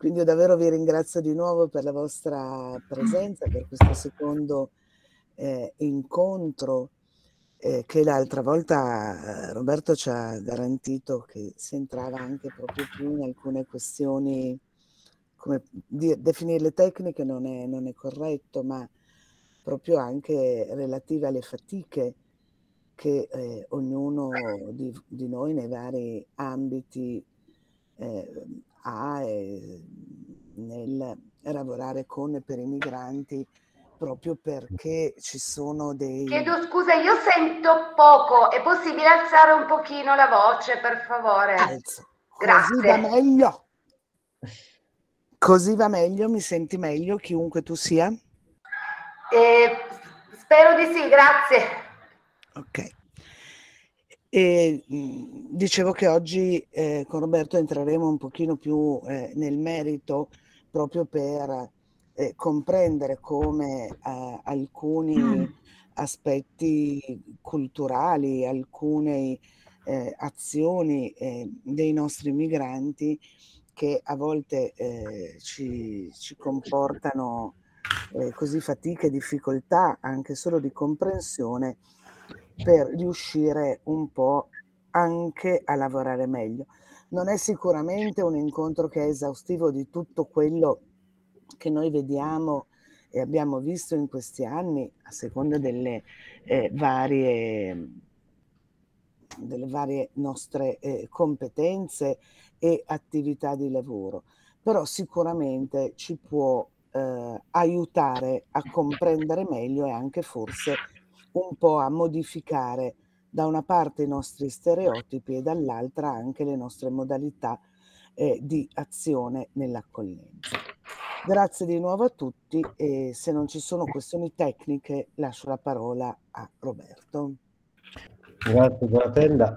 Quindi io davvero vi ringrazio di nuovo per la vostra presenza, per questo secondo incontro che l'altra volta Roberto ci ha garantito che si entrava anche proprio più in alcune questioni, come definirle tecniche non è corretto, ma proprio anche relative alle fatiche che ognuno di noi nei vari ambiti ha nel lavorare con e per i migranti, proprio perché ci sono dei... Chiedo scusa, io sento poco, è possibile alzare un pochino la voce, per favore? Alzo, così Grazie. va meglio. Così va meglio, mi senti meglio, chiunque tu sia? Spero di sì, grazie. Ok. E dicevo che oggi con Roberto entreremo un pochino più nel merito, proprio per comprendere come alcuni aspetti culturali, alcune azioni dei nostri migranti che a volte ci comportano così fatiche, difficoltà anche solo di comprensione, per riuscire un po' anche a lavorare meglio. Non è sicuramente un incontro che è esaustivo di tutto quello che noi vediamo e abbiamo visto in questi anni, a seconda delle varie nostre competenze e attività di lavoro, però sicuramente ci può aiutare a comprendere meglio e anche forse un po' a modificare da una parte i nostri stereotipi e dall'altra anche le nostre modalità di azione nell'accoglienza. Grazie di nuovo a tutti e se non ci sono questioni tecniche lascio la parola a Roberto. Grazie Donatella.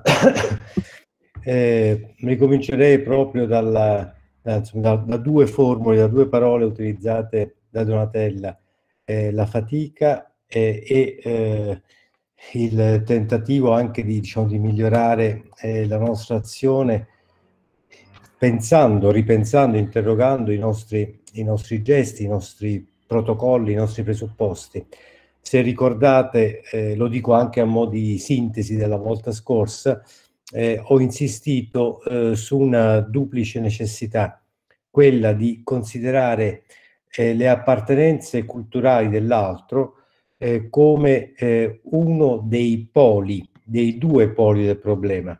Ricomincerei proprio da due formule, da due parole utilizzate da Donatella, la fatica e il tentativo anche di, diciamo, di migliorare la nostra azione, pensando, ripensando, interrogando i nostri gesti, i nostri protocolli, i nostri presupposti. Se ricordate, lo dico anche a mo' di sintesi della volta scorsa, ho insistito su una duplice necessità, quella di considerare le appartenenze culturali dell'altro come uno dei poli, dei due poli del problema.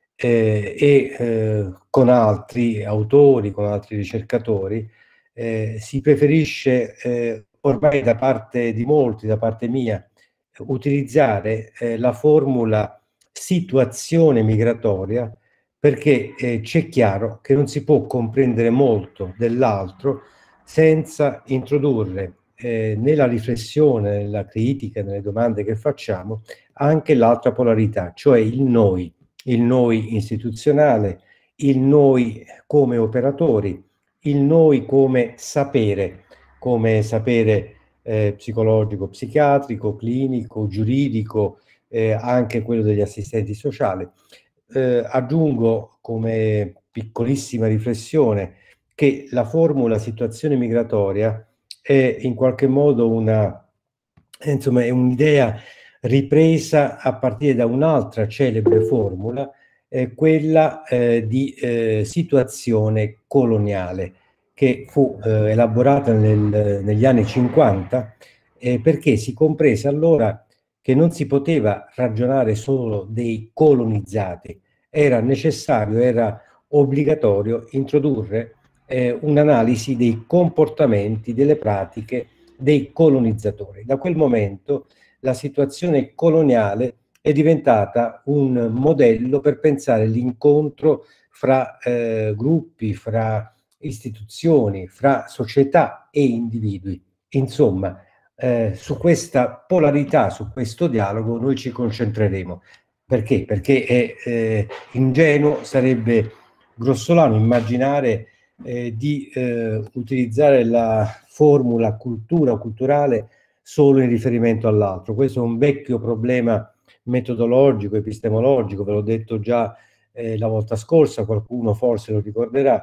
Con altri autori, con altri ricercatori, si preferisce ormai da parte di molti, da parte mia, utilizzare la formula situazione migratoria, perché c'è chiaro che non si può comprendere molto dell'altro senza introdurre nella riflessione, nella critica, nelle domande che facciamo, anche l'altra polarità, cioè il noi istituzionale, il noi come operatori, il noi come sapere psicologico, psichiatrico, clinico, giuridico, anche quello degli assistenti sociali. Aggiungo come piccolissima riflessione che la formula situazione migratoria è in qualche modo insomma, è un'idea ripresa a partire da un'altra celebre formula, quella di situazione coloniale, che fu elaborata negli anni 50 perché si comprese allora che non si poteva ragionare solo dei colonizzati, era necessario, era obbligatorio introdurre un'analisi dei comportamenti, delle pratiche dei colonizzatori. Da quel momento la situazione coloniale è diventata un modello per pensare l'incontro fra gruppi, fra istituzioni, fra società e individui. Insomma, su questa polarità, su questo dialogo noi ci concentreremo. Perché? Perché è ingenuo, sarebbe grossolano immaginare di utilizzare la formula cultura o culturale solo in riferimento all'altro. Questo è un vecchio problema metodologico, epistemologico, ve l'ho detto già la volta scorsa, qualcuno forse lo ricorderà.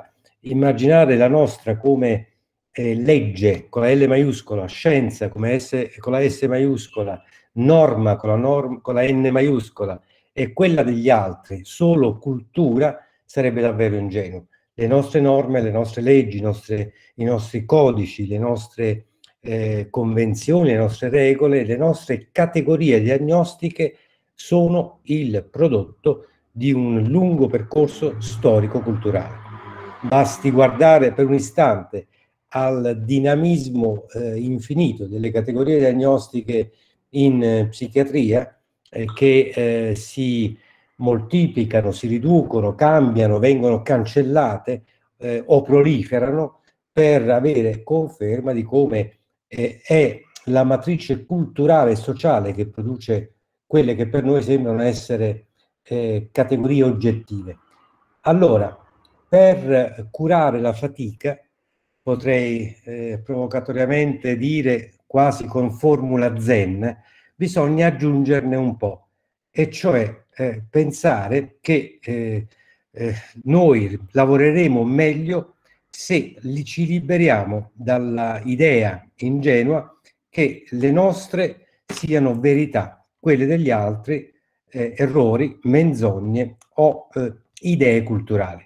immaginare la nostra come legge con la L maiuscola, scienza con la S maiuscola, norma con la N maiuscola e quella degli altri solo cultura, sarebbe davvero ingenuo. Le nostre norme, le nostre leggi, i nostri codici, le nostre convenzioni, le nostre regole, le nostre categorie diagnostiche sono il prodotto di un lungo percorso storico-culturale. Basti guardare per un istante al dinamismo infinito delle categorie diagnostiche in psichiatria che si moltiplicano, si riducono, cambiano, vengono cancellate o proliferano per avere conferma di come è la matrice culturale e sociale che produce quelle che per noi sembrano essere categorie oggettive. Allora, per curare la fatica, potrei provocatoriamente dire, quasi con formula zen, bisogna aggiungerne un po', e cioè pensare che noi lavoreremo meglio se ci liberiamo dalla idea ingenua che le nostre siano verità, quelle degli altri errori, menzogne o idee culturali.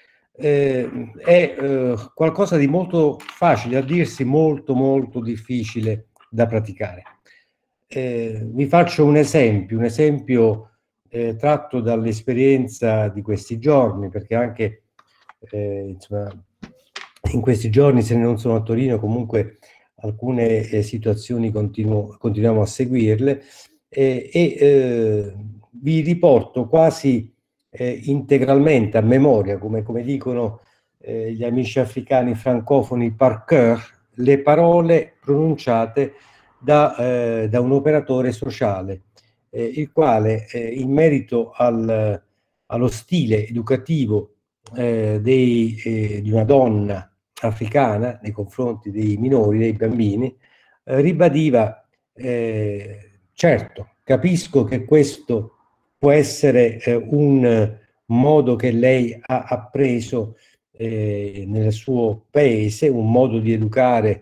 È qualcosa di molto facile a dirsi, molto molto difficile da praticare. Vi faccio un esempio tratto dall'esperienza di questi giorni, perché anche insomma, in questi giorni, se non sono a Torino, comunque alcune situazioni continuiamo a seguirle vi riporto quasi integralmente a memoria, come dicono gli amici africani francofoni par cœur, le parole pronunciate da un operatore sociale, il quale in merito allo stile educativo di una donna africana nei confronti dei minori, dei bambini, ribadiva certo, capisco che questo può essere un modo che lei ha appreso nel suo paese, un modo di educare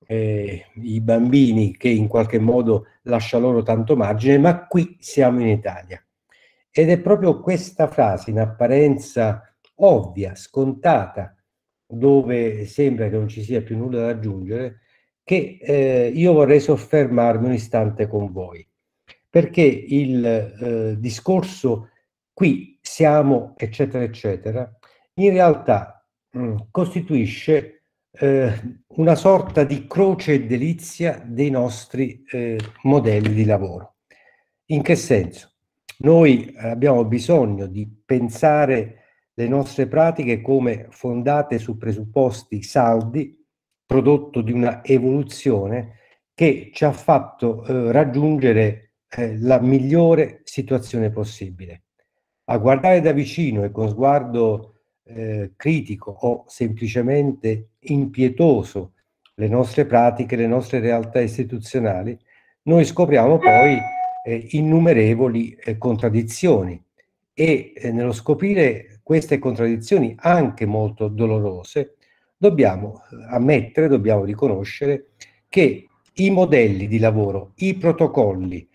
i bambini che in qualche modo lascia loro tanto margine, ma qui siamo in Italia. Ed è proprio questa frase, in apparenza ovvia, scontata, dove sembra che non ci sia più nulla da aggiungere, che io vorrei soffermarmi un istante con voi, perché il discorso qui siamo, eccetera, eccetera, in realtà costituisce una sorta di croce e delizia dei nostri modelli di lavoro. In che senso? Noi abbiamo bisogno di pensare le nostre pratiche come fondate su presupposti saldi, prodotto di una evoluzione che ci ha fatto raggiungere la migliore situazione possibile. A guardare da vicino e con sguardo critico o semplicemente impietoso le nostre pratiche, le nostre realtà istituzionali, noi scopriamo poi innumerevoli contraddizioni e nello scoprire queste contraddizioni anche molto dolorose, dobbiamo ammettere, dobbiamo riconoscere che i modelli di lavoro, i protocolli,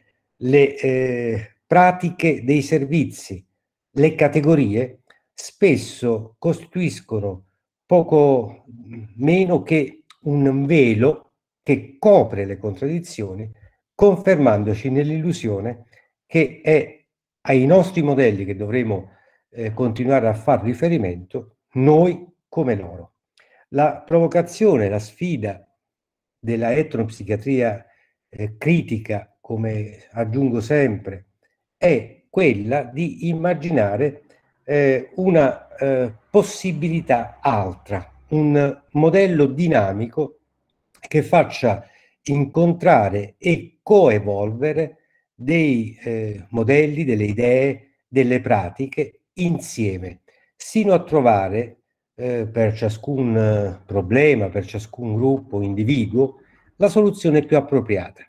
le pratiche dei servizi, le categorie spesso costituiscono poco meno che un velo che copre le contraddizioni, confermandoci nell'illusione che è ai nostri modelli che dovremo continuare a far riferimento, noi come loro. La provocazione, la sfida della etnopsichiatria critica, come aggiungo sempre, è quella di immaginare una possibilità altra, un modello dinamico che faccia incontrare e coevolvere dei modelli, delle idee, delle pratiche insieme, sino a trovare per ciascun problema, per ciascun gruppo, individuo, la soluzione più appropriata.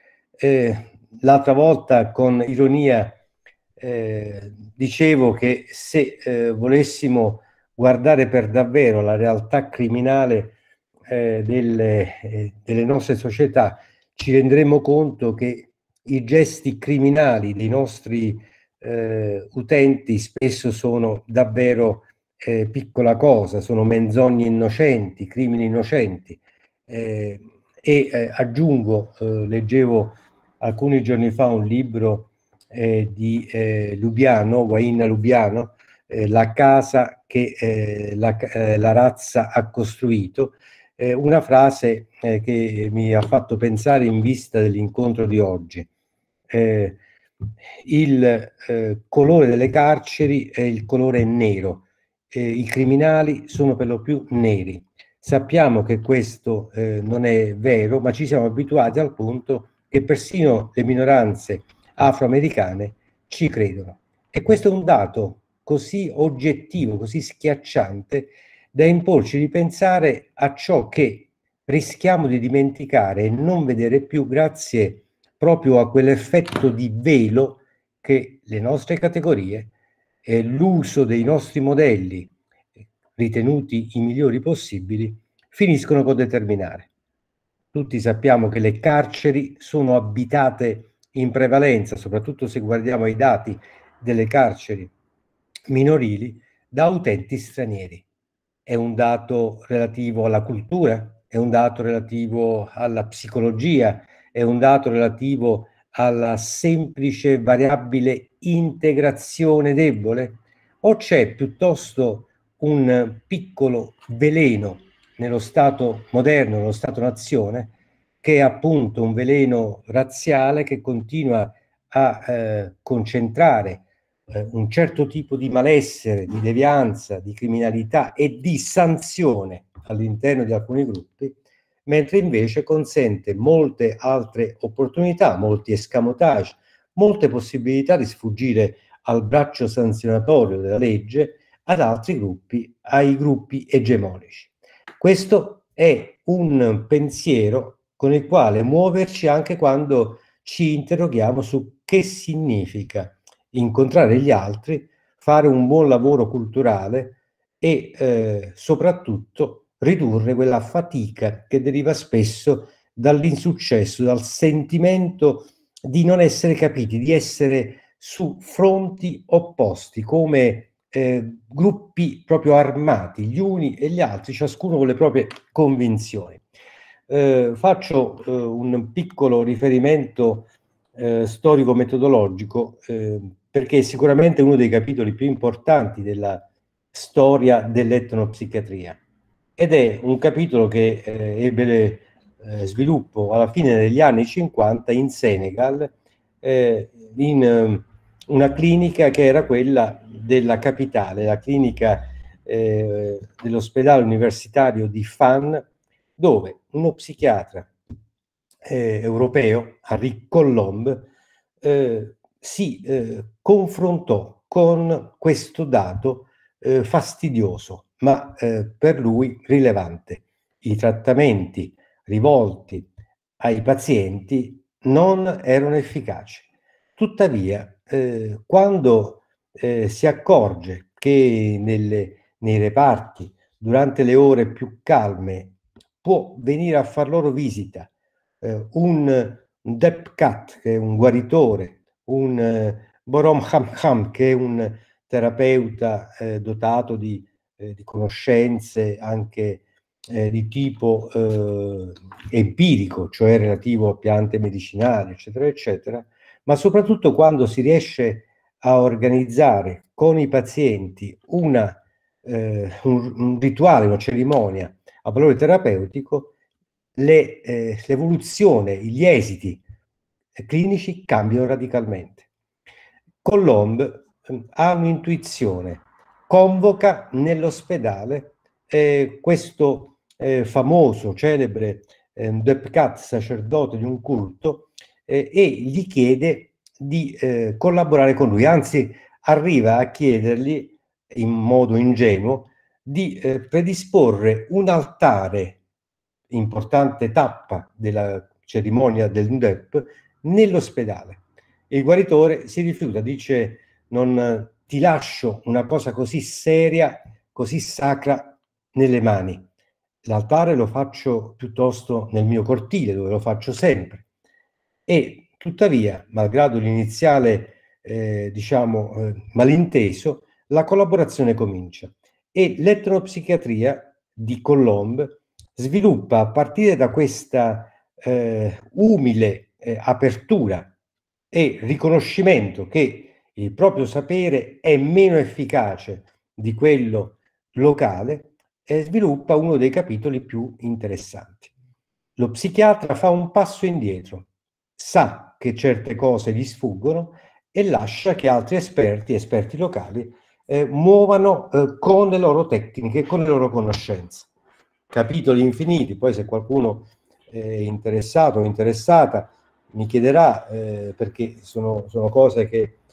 L'altra volta, con ironia, dicevo che se volessimo guardare per davvero la realtà criminale delle nostre società, ci renderemo conto che i gesti criminali dei nostri utenti spesso sono davvero piccola cosa, sono menzogne innocenti, crimini innocenti. Aggiungo, leggevo alcuni giorni fa un libro di Lubiano, Waina Lubiano, La casa che la razza ha costruito, una frase che mi ha fatto pensare in vista dell'incontro di oggi. Il colore delle carceri è il colore nero, i criminali sono per lo più neri. Sappiamo che questo non è vero, ma ci siamo abituati al punto che persino le minoranze afroamericane ci credono. E questo è un dato così oggettivo, così schiacciante, da imporci di pensare a ciò che rischiamo di dimenticare e non vedere più grazie proprio a quell'effetto di velo che le nostre categorie e l'uso dei nostri modelli ritenuti i migliori possibili finiscono con determinare. Tutti sappiamo che le carceri sono abitate in prevalenza, soprattutto se guardiamo ai dati delle carceri minorili, da utenti stranieri. È un dato relativo alla cultura, è un dato relativo alla psicologia, è un dato relativo alla semplice variabile integrazione debole, o c'è piuttosto un piccolo veleno nello Stato moderno, nello Stato-nazione, che è appunto un veleno razziale che continua a concentrare un certo tipo di malessere, di devianza, di criminalità e di sanzione all'interno di alcuni gruppi, mentre invece consente molte altre opportunità, molti escamotage, molte possibilità di sfuggire al braccio sanzionatorio della legge ad altri gruppi, ai gruppi egemonici. Questo è un pensiero con il quale muoverci anche quando ci interroghiamo su che significa incontrare gli altri, fare un buon lavoro culturale e soprattutto ridurre quella fatica che deriva spesso dall'insuccesso, dal sentimento di non essere capiti, di essere su fronti opposti, come gruppi proprio armati, gli uni e gli altri, ciascuno con le proprie convinzioni. Faccio un piccolo riferimento storico-metodologico perché è sicuramente uno dei capitoli più importanti della storia dell'etnopsichiatria ed è un capitolo che ebbe sviluppo alla fine degli anni 50 in Senegal in una clinica che era quella della capitale, la clinica dell'ospedale universitario di Fan, dove uno psichiatra europeo, Henri Colombe, si confrontò con questo dato fastidioso, ma per lui rilevante. I trattamenti rivolti ai pazienti non erano efficaci. Tuttavia, quando si accorge che nei reparti, durante le ore più calme, può venire a far loro visita un Depkat, che è un guaritore, un Borom Hamham, che è un terapeuta dotato di conoscenze anche di tipo empirico, cioè relativo a piante medicinali, eccetera, eccetera, ma soprattutto quando si riesce a organizzare con i pazienti un rituale, una cerimonia a valore terapeutico, l'evoluzione, gli esiti clinici cambiano radicalmente. Colombe ha un'intuizione, convoca nell'ospedale questo famoso, celebre Depkat, sacerdote di un culto, e gli chiede di collaborare con lui, anzi arriva a chiedergli in modo ingenuo di predisporre un altare, importante tappa della cerimonia del Ndep, nell'ospedale. Il guaritore si rifiuta, dice: non ti lascio una cosa così seria così sacra nelle mani. L'altare lo faccio piuttosto nel mio cortile, dove lo faccio sempre. E tuttavia, malgrado l'iniziale, malinteso, la collaborazione comincia. E l'etnopsichiatria di Colombe sviluppa, a partire da questa umile apertura e riconoscimento che il proprio sapere è meno efficace di quello locale, sviluppa uno dei capitoli più interessanti. Lo psichiatra fa un passo indietro, sa che certe cose gli sfuggono e lascia che altri esperti locali, muovano con le loro tecniche, con le loro conoscenze. Capitoli infiniti, poi se qualcuno è interessato o interessata mi chiederà, perché sono cose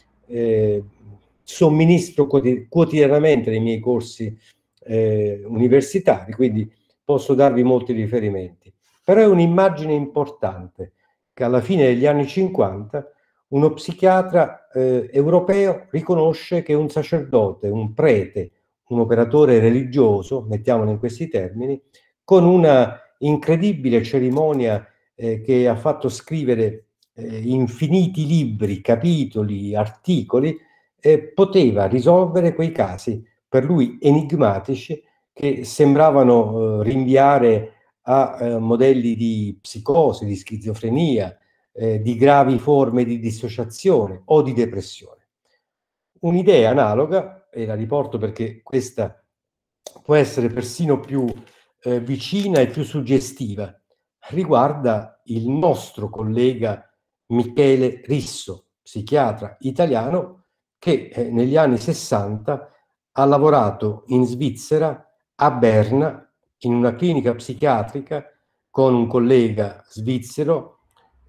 che somministro quotidianamente nei miei corsi universitari, quindi posso darvi molti riferimenti. Però è un'immagine importante che alla fine degli anni 50 uno psichiatra europeo riconosce che un sacerdote, un prete, un operatore religioso, mettiamolo in questi termini, con una incredibile cerimonia che ha fatto scrivere infiniti libri, capitoli, articoli, poteva risolvere quei casi per lui enigmatici che sembravano rinviare a modelli di psicosi, di schizofrenia, di gravi forme di dissociazione o di depressione. Un'idea analoga, e la riporto perché questa può essere persino più vicina e più suggestiva, riguarda il nostro collega Michele Risso, psichiatra italiano, che negli anni 60 ha lavorato in Svizzera, a Berna, in una clinica psichiatrica con un collega svizzero,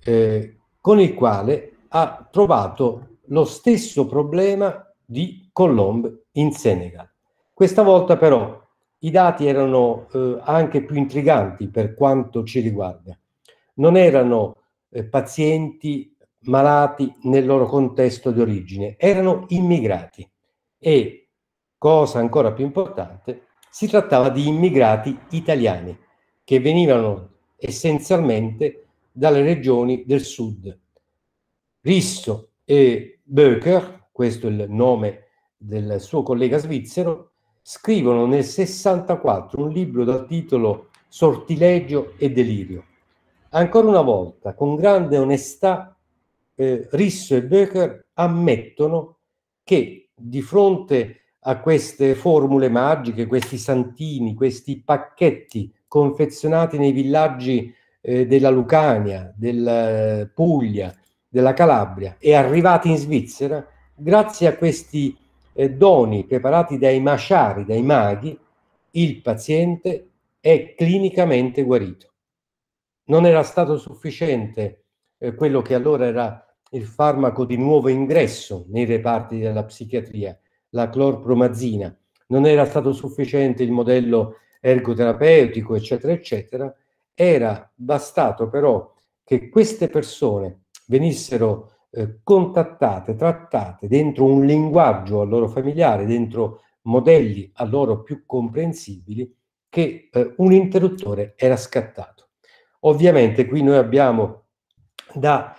con il quale ha trovato lo stesso problema di Colombe in Senegal. Questa volta però i dati erano anche più intriganti per quanto ci riguarda. Non erano pazienti malati nel loro contesto di origine, erano immigrati e, cosa ancora più importante, si trattava di immigrati italiani che venivano essenzialmente dalle regioni del sud. Risso e Böker, questo è il nome del suo collega svizzero, scrivono nel 64 un libro dal titolo Sortilegio e delirio. Ancora una volta, con grande onestà, Risso e Böker ammettono che di fronte a queste formule magiche, questi santini, questi pacchetti confezionati nei villaggi della Lucania, della Puglia, della Calabria e arrivati in Svizzera, grazie a questi doni preparati dai masciari, dai maghi, il paziente è clinicamente guarito. Non era stato sufficiente quello che allora era il farmaco di nuovo ingresso nei reparti della psichiatria, la clorpromazina, non era stato sufficiente il modello ergoterapeutico, eccetera, eccetera. Era bastato però che queste persone venissero contattate, trattate dentro un linguaggio a loro familiare, dentro modelli a loro più comprensibili, che un interruttore era scattato. Ovviamente qui noi abbiamo da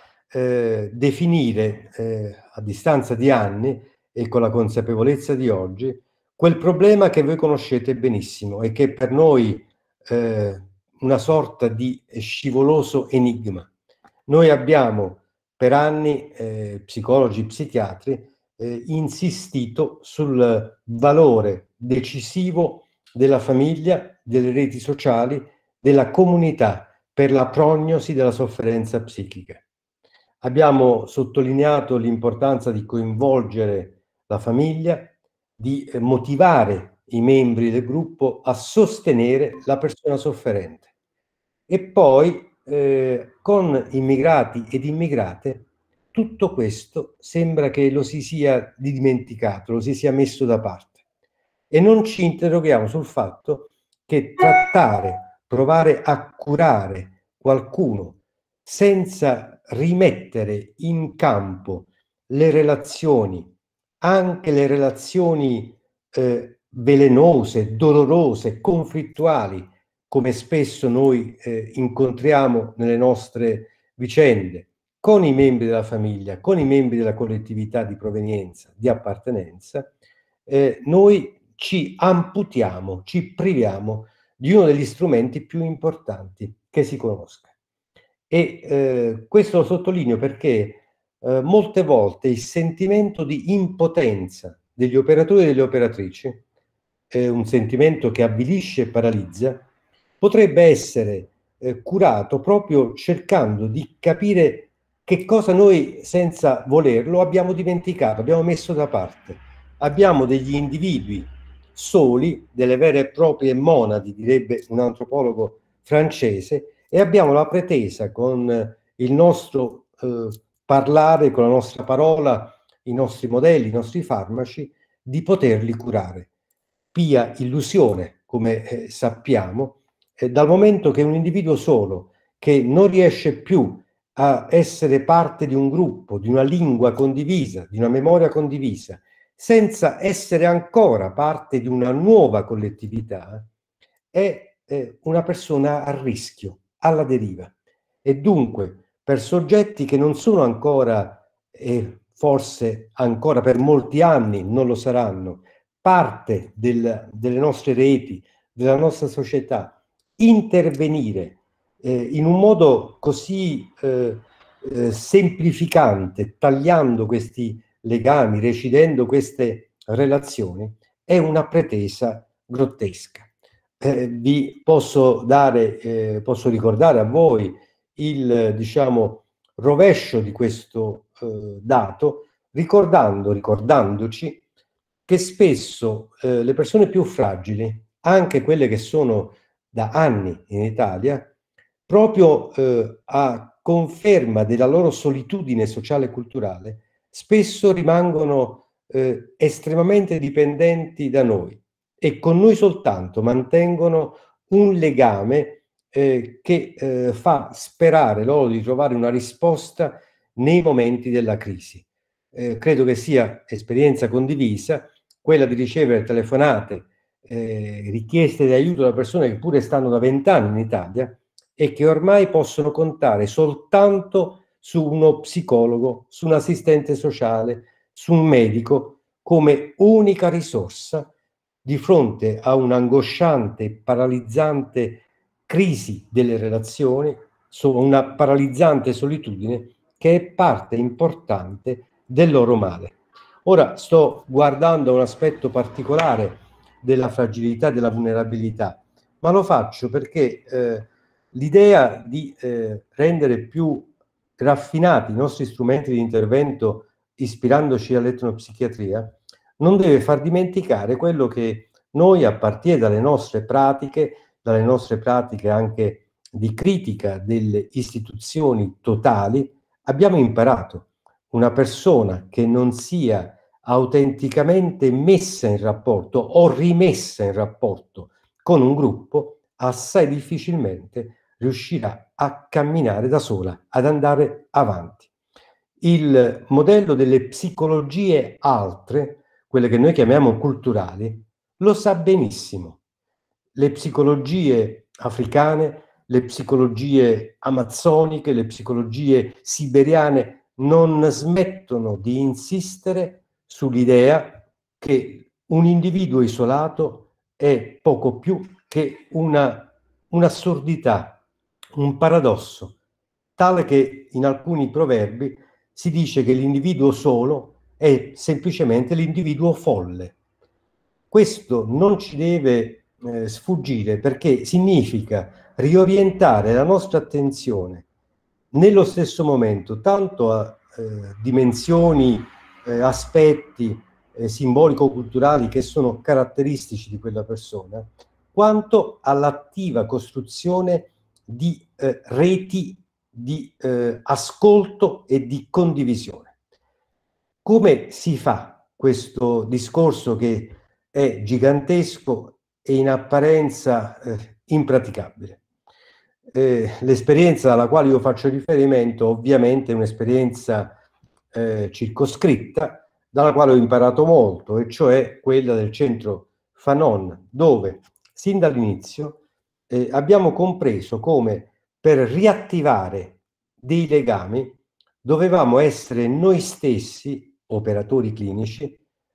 definire a distanza di anni e con la consapevolezza di oggi quel problema che voi conoscete benissimo e che è per noi una sorta di scivoloso enigma. Noi abbiamo per anni, psicologi, psichiatri, insistito sul valore decisivo della famiglia, delle reti sociali, della comunità per la prognosi della sofferenza psichica. Abbiamo sottolineato l'importanza di coinvolgere la famiglia, di motivare i membri del gruppo a sostenere la persona sofferente. E poi con immigrati ed immigrate tutto questo sembra che lo si sia dimenticato, lo si sia messo da parte. E non ci interroghiamo sul fatto che trattare, provare a curare qualcuno senza rimettere in campo le relazioni, anche le relazioni velenose, dolorose, conflittuali, come spesso noi incontriamo nelle nostre vicende, con i membri della famiglia, con i membri della collettività di provenienza, di appartenenza, noi ci amputiamo, ci priviamo di uno degli strumenti più importanti che si conosca. E questo lo sottolineo perché molte volte il sentimento di impotenza degli operatori e delle operatrici, un sentimento che avvilisce e paralizza, potrebbe essere curato proprio cercando di capire che cosa noi, senza volerlo, abbiamo dimenticato, abbiamo messo da parte. Abbiamo degli individui soli, delle vere e proprie monadi, direbbe un antropologo francese, e abbiamo la pretesa con il nostro parlare, con la nostra parola, i nostri modelli, i nostri farmaci, di poterli curare. Pia illusione, come sappiamo, dal momento che un individuo solo, che non riesce più a essere parte di un gruppo, di una lingua condivisa, di una memoria condivisa, senza essere ancora parte di una nuova collettività, è una persona a rischio, alla deriva. E dunque, per soggetti che non sono ancora, e forse ancora per molti anni non lo saranno, parte delle nostre reti, della nostra società, intervenire in un modo così semplificante, tagliando questi legami, recidendo queste relazioni, è una pretesa grottesca. Vi posso dare, posso ricordare a voi il, diciamo, rovescio di questo dato, ricordandoci che spesso le persone più fragili, anche quelle che sono da anni in Italia, proprio a conferma della loro solitudine sociale e culturale, spesso rimangono estremamente dipendenti da noi e con noi soltanto mantengono un legame che fa sperare loro di trovare una risposta nei momenti della crisi. Credo che sia esperienza condivisa quella di ricevere telefonate, richieste di aiuto da persone che pure stanno da 20 anni in Italia e che ormai possono contare soltanto su uno psicologo, su un assistente sociale, su un medico come unica risorsa di fronte a un'angosciante e paralizzante crisi delle relazioni, una paralizzante solitudine che è parte importante del loro male. Ora sto guardando un aspetto particolare della fragilità e della vulnerabilità, ma lo faccio perché l'idea di rendere più raffinati i nostri strumenti di intervento ispirandoci all'etnopsichiatria non deve far dimenticare quello che noi, a partire dalle nostre pratiche anche di critica delle istituzioni totali, abbiamo imparato. Una persona che non sia autenticamente messa in rapporto o rimessa in rapporto con un gruppo, assai difficilmente riuscirà a camminare da sola, ad andare avanti. Il modello delle psicologie altre, quelle che noi chiamiamo culturali, lo sa benissimo. Le psicologie africane, le psicologie amazzoniche, le psicologie siberiane non smettono di insistere sull'idea che un individuo isolato è poco più che un'assurdità, un paradosso, tale che in alcuni proverbi si dice che l'individuo solo è semplicemente l'individuo folle. Questo non ci deve sfuggire, perché significa riorientare la nostra attenzione nello stesso momento tanto a dimensioni, aspetti simbolico-culturali che sono caratteristici di quella persona, quanto all'attiva costruzione di reti di ascolto e di condivisione. Come si fa questo discorso che è gigantesco e in apparenza impraticabile? L'esperienza alla quale io faccio riferimento ovviamente è un'esperienza circoscritta, dalla quale ho imparato molto, e cioè quella del centro Fanon, dove sin dall'inizio abbiamo compreso come per riattivare dei legami dovevamo essere noi stessi, operatori clinici,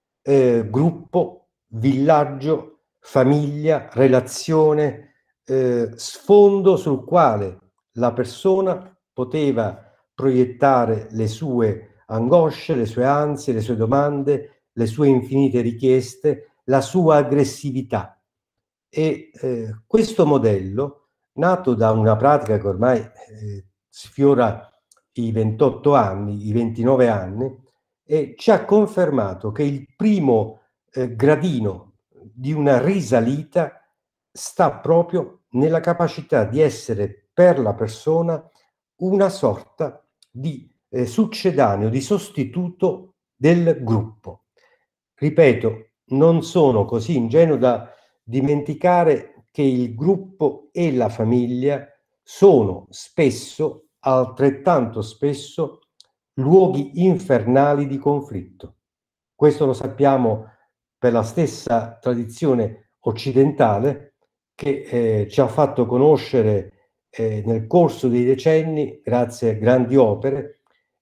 gruppo, villaggio, famiglia, relazione, sfondo sul quale la persona poteva proiettare le sue angosce, le sue ansie, le sue domande, le sue infinite richieste, la sua aggressività. E questo modello, nato da una pratica che ormai sfiora i 28 anni, i 29 anni, ci ha confermato che il primo gradino di una risalita sta proprio nella capacità di essere per la persona una sorta di succedaneo, di sostituto del gruppo. Ripeto, non sono così ingenuo da dimenticare che il gruppo e la famiglia sono spesso, altrettanto spesso, luoghi infernali di conflitto. Questo lo sappiamo per la stessa tradizione occidentale che ci ha fatto conoscere nel corso dei decenni, grazie a grandi opere,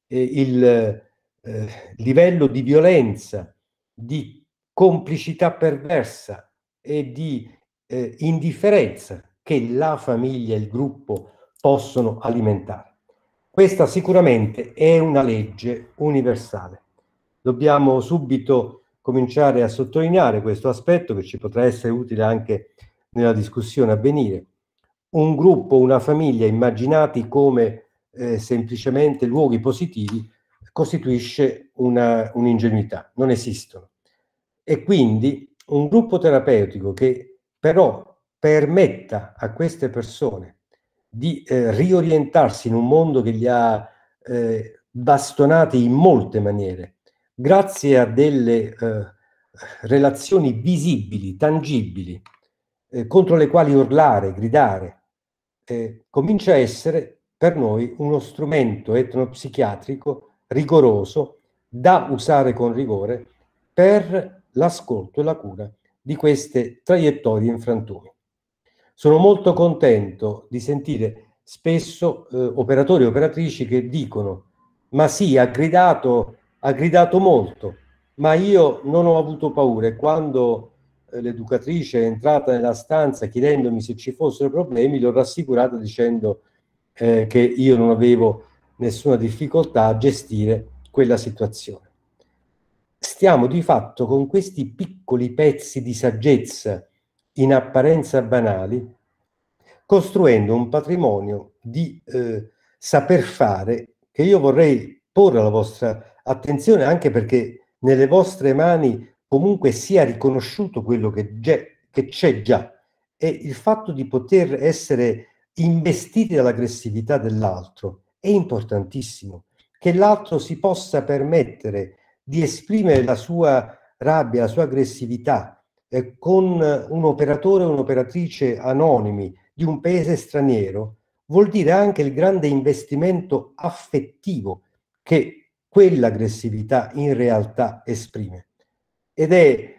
il livello di violenza, di complicità perversa e di indifferenza che la famiglia e il gruppo possono alimentare. Questa sicuramente è una legge universale. Dobbiamo subito cominciare a sottolineare questo aspetto che ci potrà essere utile anche nella discussione a venire. Un gruppo, una famiglia immaginati come semplicemente luoghi positivi costituisce un'ingenuità, non esistono. E quindi un gruppo terapeutico che però permetta a queste persone di riorientarsi in un mondo che li ha bastonati in molte maniere, grazie a delle relazioni visibili, tangibili, contro le quali urlare, gridare, comincia a essere per noi uno strumento etnopsichiatrico rigoroso da usare con rigore per l'ascolto e la cura di queste traiettorie in frantumi. Sono molto contento di sentire spesso operatori e operatrici che dicono: ma sì, ha gridato molto, ma io non ho avuto paura. E quando l'educatrice è entrata nella stanza chiedendomi se ci fossero problemi, l'ho rassicurata dicendo che io non avevo nessuna difficoltà a gestire quella situazione. Stiamo di fatto con questi piccoli pezzi di saggezza in apparenza banali costruendo un patrimonio di saper fare che io vorrei porre alla vostra attenzione, anche perché nelle vostre mani comunque sia riconosciuto quello che c'è già, e il fatto di poter essere investiti dall'aggressività dell'altro è importantissimo, che l'altro si possa permettere di esprimere la sua rabbia, la sua aggressività con un operatore o un'operatrice anonimi di un paese straniero, vuol dire anche il grande investimento affettivo che quell'aggressività in realtà esprime. Ed è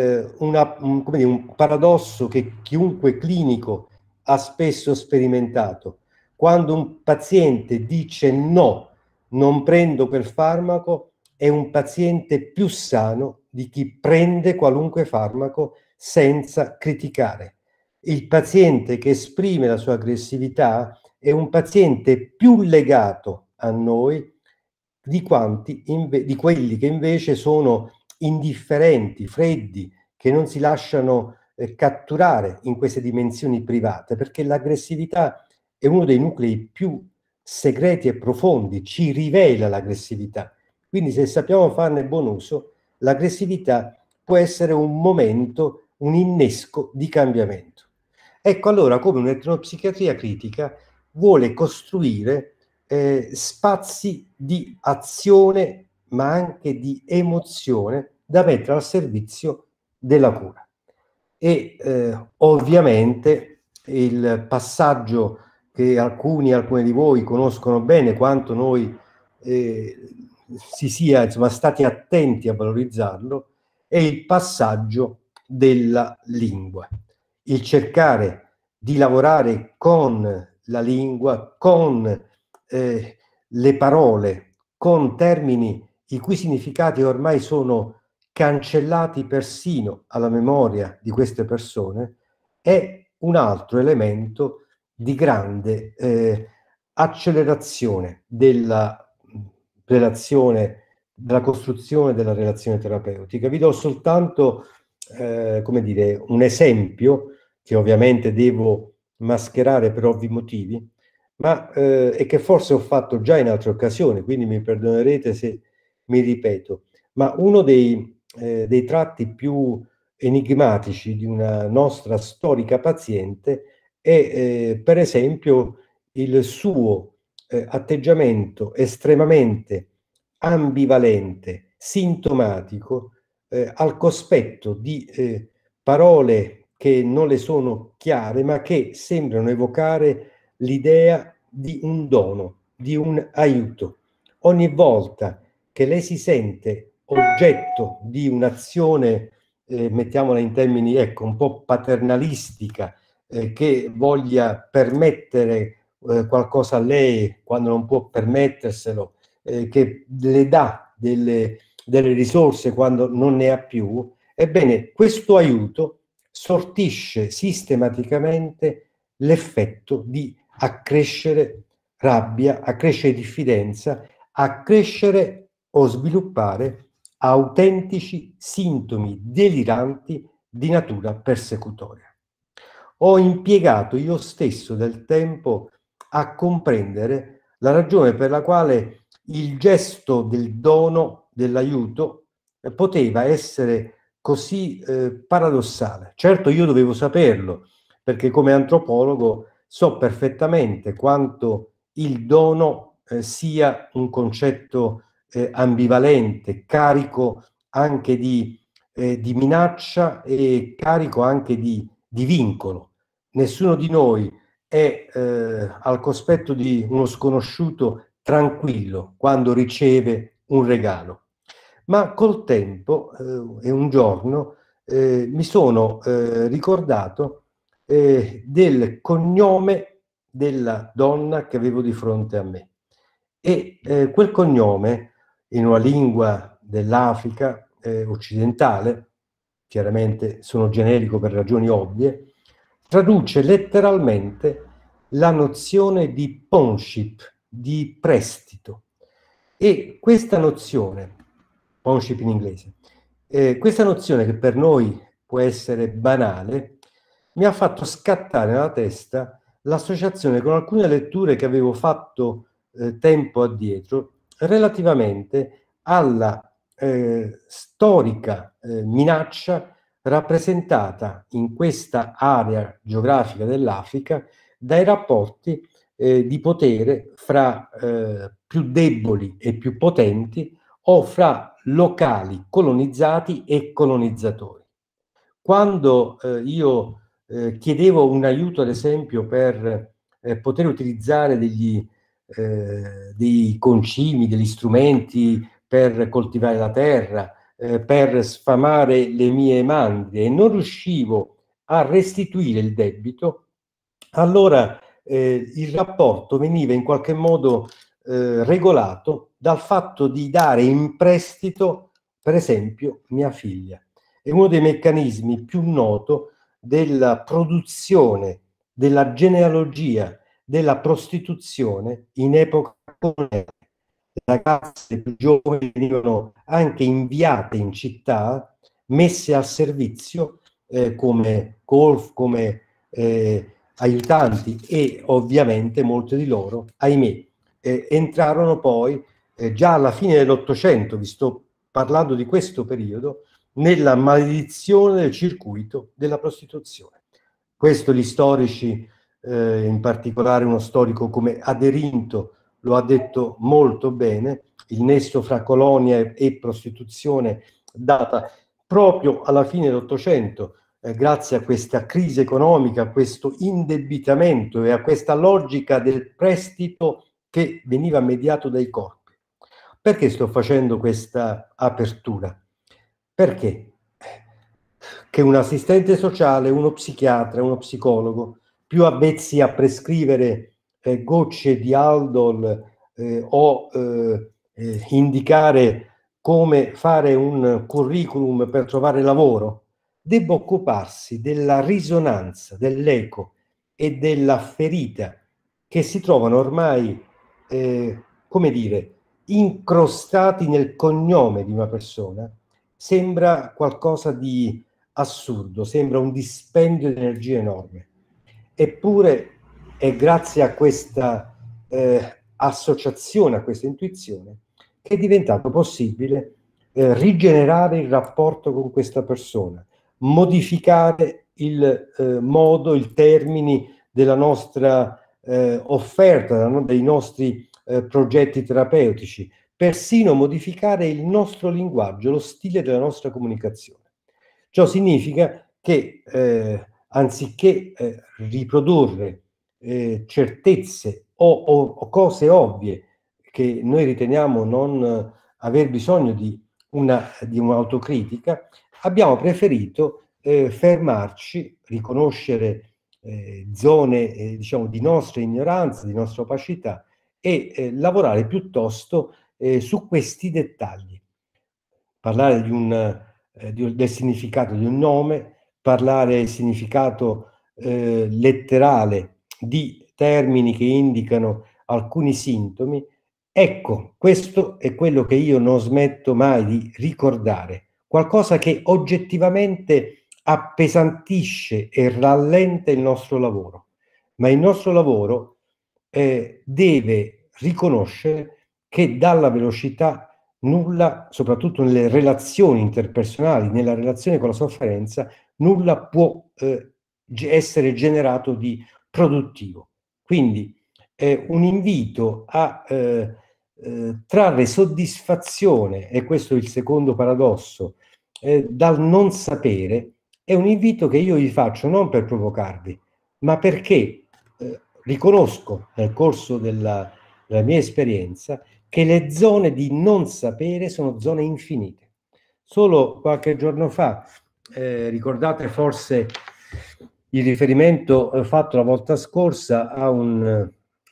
un paradosso che chiunque clinico ha spesso sperimentato. Quando un paziente dice no, non prendo quel farmaco, è un paziente più sano di chi prende qualunque farmaco senza criticare. Il paziente che esprime la sua aggressività è un paziente più legato a noi di quelli che invece sono indifferenti, freddi, che non si lasciano catturare in queste dimensioni private, perché l'aggressività è uno dei nuclei più segreti e profondi, ci rivela l'aggressività. Quindi se sappiamo farne buon uso, l'aggressività può essere un momento, un innesco di cambiamento. Ecco allora come un'etnopsichiatria critica vuole costruire spazi di azione ma anche di emozione da mettere al servizio della cura. E ovviamente il passaggio che alcuni di voi conoscono bene, quanto noi si sia insomma stati attenti a valorizzarlo, è il passaggio della lingua. Il cercare di lavorare con la lingua, con le parole, con termini i cui significati ormai sono cancellati persino alla memoria di queste persone, è un altro elemento di grande accelerazione della relazione, della costruzione della relazione terapeutica. Vi do soltanto come dire, un esempio che ovviamente devo mascherare per ovvi motivi, ma e che forse ho fatto già in altre occasioni, quindi mi perdonerete se mi ripeto, ma uno dei tratti più enigmatici di una nostra storica paziente è per esempio il suo atteggiamento estremamente ambivalente, sintomatico, al cospetto di parole che non le sono chiare, ma che sembrano evocare l'idea di un dono, di un aiuto. Ogni volta che lei si sente oggetto di un'azione, mettiamola in termini, ecco, un po' paternalistica, che voglia permettere qualcosa a lei quando non può permetterselo, che le dà delle risorse quando non ne ha più, ebbene, questo aiuto sortisce sistematicamente l'effetto di accrescere rabbia, accrescere diffidenza, accrescere o sviluppare autentici sintomi deliranti di natura persecutoria. Ho impiegato io stesso del tempo a comprendere la ragione per la quale il gesto del dono, dell'aiuto, poteva essere così paradossale. Certo, io dovevo saperlo, perché come antropologo so perfettamente quanto il dono sia un concetto ambivalente, carico anche di minaccia e carico anche di vincolo. Nessuno di noi è al cospetto di uno sconosciuto tranquillo quando riceve un regalo. Ma col tempo e un giorno mi sono ricordato del cognome della donna che avevo di fronte a me. E quel cognome, in una lingua dell'Africa occidentale, chiaramente sono generico per ragioni ovvie, traduce letteralmente la nozione di pawnship, di prestito. E questa nozione, pawnship in inglese, questa nozione che per noi può essere banale, mi ha fatto scattare nella testa l'associazione con alcune letture che avevo fatto tempo addietro relativamente alla storica minaccia rappresentata in questa area geografica dell'Africa dai rapporti di potere fra più deboli e più potenti o fra locali colonizzati e colonizzatori. Quando io chiedevo un aiuto, ad esempio, per poter utilizzare dei concimi, degli strumenti per coltivare la terra, per sfamare le mie mandrie e non riuscivo a restituire il debito, allora il rapporto veniva in qualche modo regolato dal fatto di dare in prestito, per esempio, mia figlia. È uno dei meccanismi più noto della produzione, della genealogia, della prostituzione in epoca coloniale. Le ragazze più giovani venivano anche inviate in città, messe al servizio come colf, come aiutanti, e ovviamente molte di loro, ahimè, entrarono poi già alla fine dell'Ottocento, vi sto parlando di questo periodo, nella maledizione del circuito della prostituzione. Questo gli storici, in particolare uno storico come Aderinto, lo ha detto molto bene. Il nesso fra colonia e prostituzione data proprio alla fine dell'Ottocento, grazie a questa crisi economica, a questo indebitamento e a questa logica del prestito che veniva mediato dai corpi. Perché sto facendo questa apertura? Perché che un assistente sociale, uno psichiatra, uno psicologo, più avvezzi a prescrivere gocce di Aldol o indicare come fare un curriculum per trovare lavoro, debba occuparsi della risonanza, dell'eco e della ferita che si trovano ormai, come dire, incrostati nel cognome di una persona, sembra qualcosa di assurdo, sembra un dispendio di energia enorme. Eppure è grazie a questa associazione, a questa intuizione, che è diventato possibile rigenerare il rapporto con questa persona, modificare il modo, i termini della nostra offerta, dei nostri progetti terapeutici, persino modificare il nostro linguaggio, lo stile della nostra comunicazione. Ciò significa che anziché riprodurre certezze o cose ovvie che noi riteniamo non aver bisogno di un'autocritica, abbiamo preferito fermarci, riconoscere zone diciamo di nostra ignoranza, di nostra opacità e lavorare piuttosto su questi dettagli. Parlare del significato di un nome, parlare del significato letterale di termini che indicano alcuni sintomi. Ecco, questo è quello che io non smetto mai di ricordare, qualcosa che oggettivamente appesantisce e rallenta il nostro lavoro, ma il nostro lavoro deve riconoscere che dalla velocità nulla, soprattutto nelle relazioni interpersonali, nella relazione con la sofferenza, nulla può essere generato di produttivo. Quindi un invito a trarre soddisfazione, e questo è il secondo paradosso, dal non sapere, è un invito che io vi faccio non per provocarvi, ma perché riconosco nel corso della mia esperienza che le zone di non sapere sono zone infinite. Solo qualche giorno fa, ricordate forse il riferimento fatto la volta scorsa a un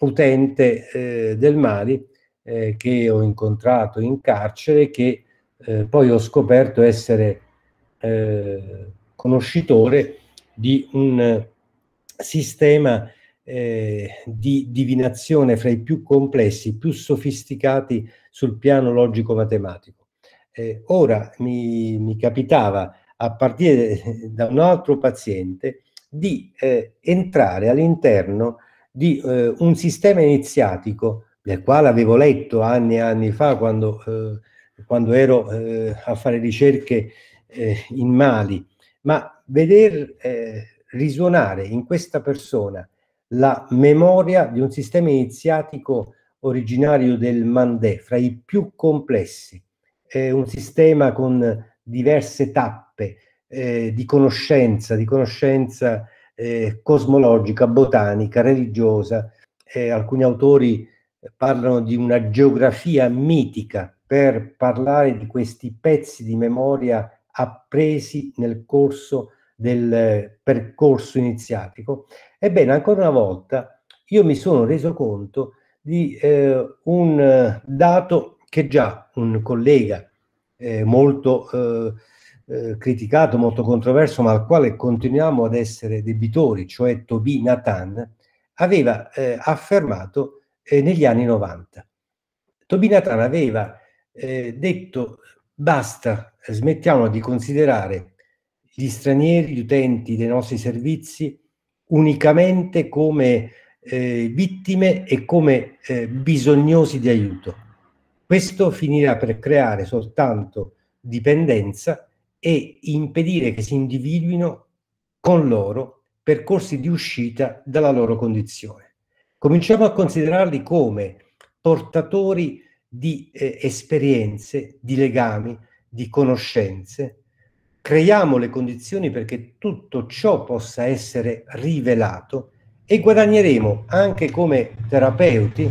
utente del Mali che ho incontrato in carcere, che poi ho scoperto essere conoscitore di un sistema di divinazione fra i più complessi, più sofisticati sul piano logico-matematico. Ora mi capitava, a partire da un altro paziente, di entrare all'interno di un sistema iniziatico del quale avevo letto anni e anni fa quando ero a fare ricerche in Mali, ma veder risuonare in questa persona la memoria di un sistema iniziatico originario del Mandè, fra i più complessi, un sistema con diverse tappe di conoscenza cosmologica, botanica, religiosa. Alcuni autori parlano di una geografia mitica per parlare di questi pezzi di memoria appresi nel corso del percorso iniziatico. Ebbene, ancora una volta, io mi sono reso conto di un dato che già un collega molto criticato, molto controverso, ma al quale continuiamo ad essere debitori, cioè Tobi Nathan, aveva affermato negli anni 90. Tobi Nathan aveva detto: basta, smettiamo di considerare gli stranieri, gli utenti dei nostri servizi, unicamente come vittime e come bisognosi di aiuto. Questo finirà per creare soltanto dipendenza e impedire che si individuino con loro percorsi di uscita dalla loro condizione. Cominciamo a considerarli come portatori di esperienze, di legami, di conoscenze. Creiamo le condizioni perché tutto ciò possa essere rivelato e guadagneremo anche come terapeuti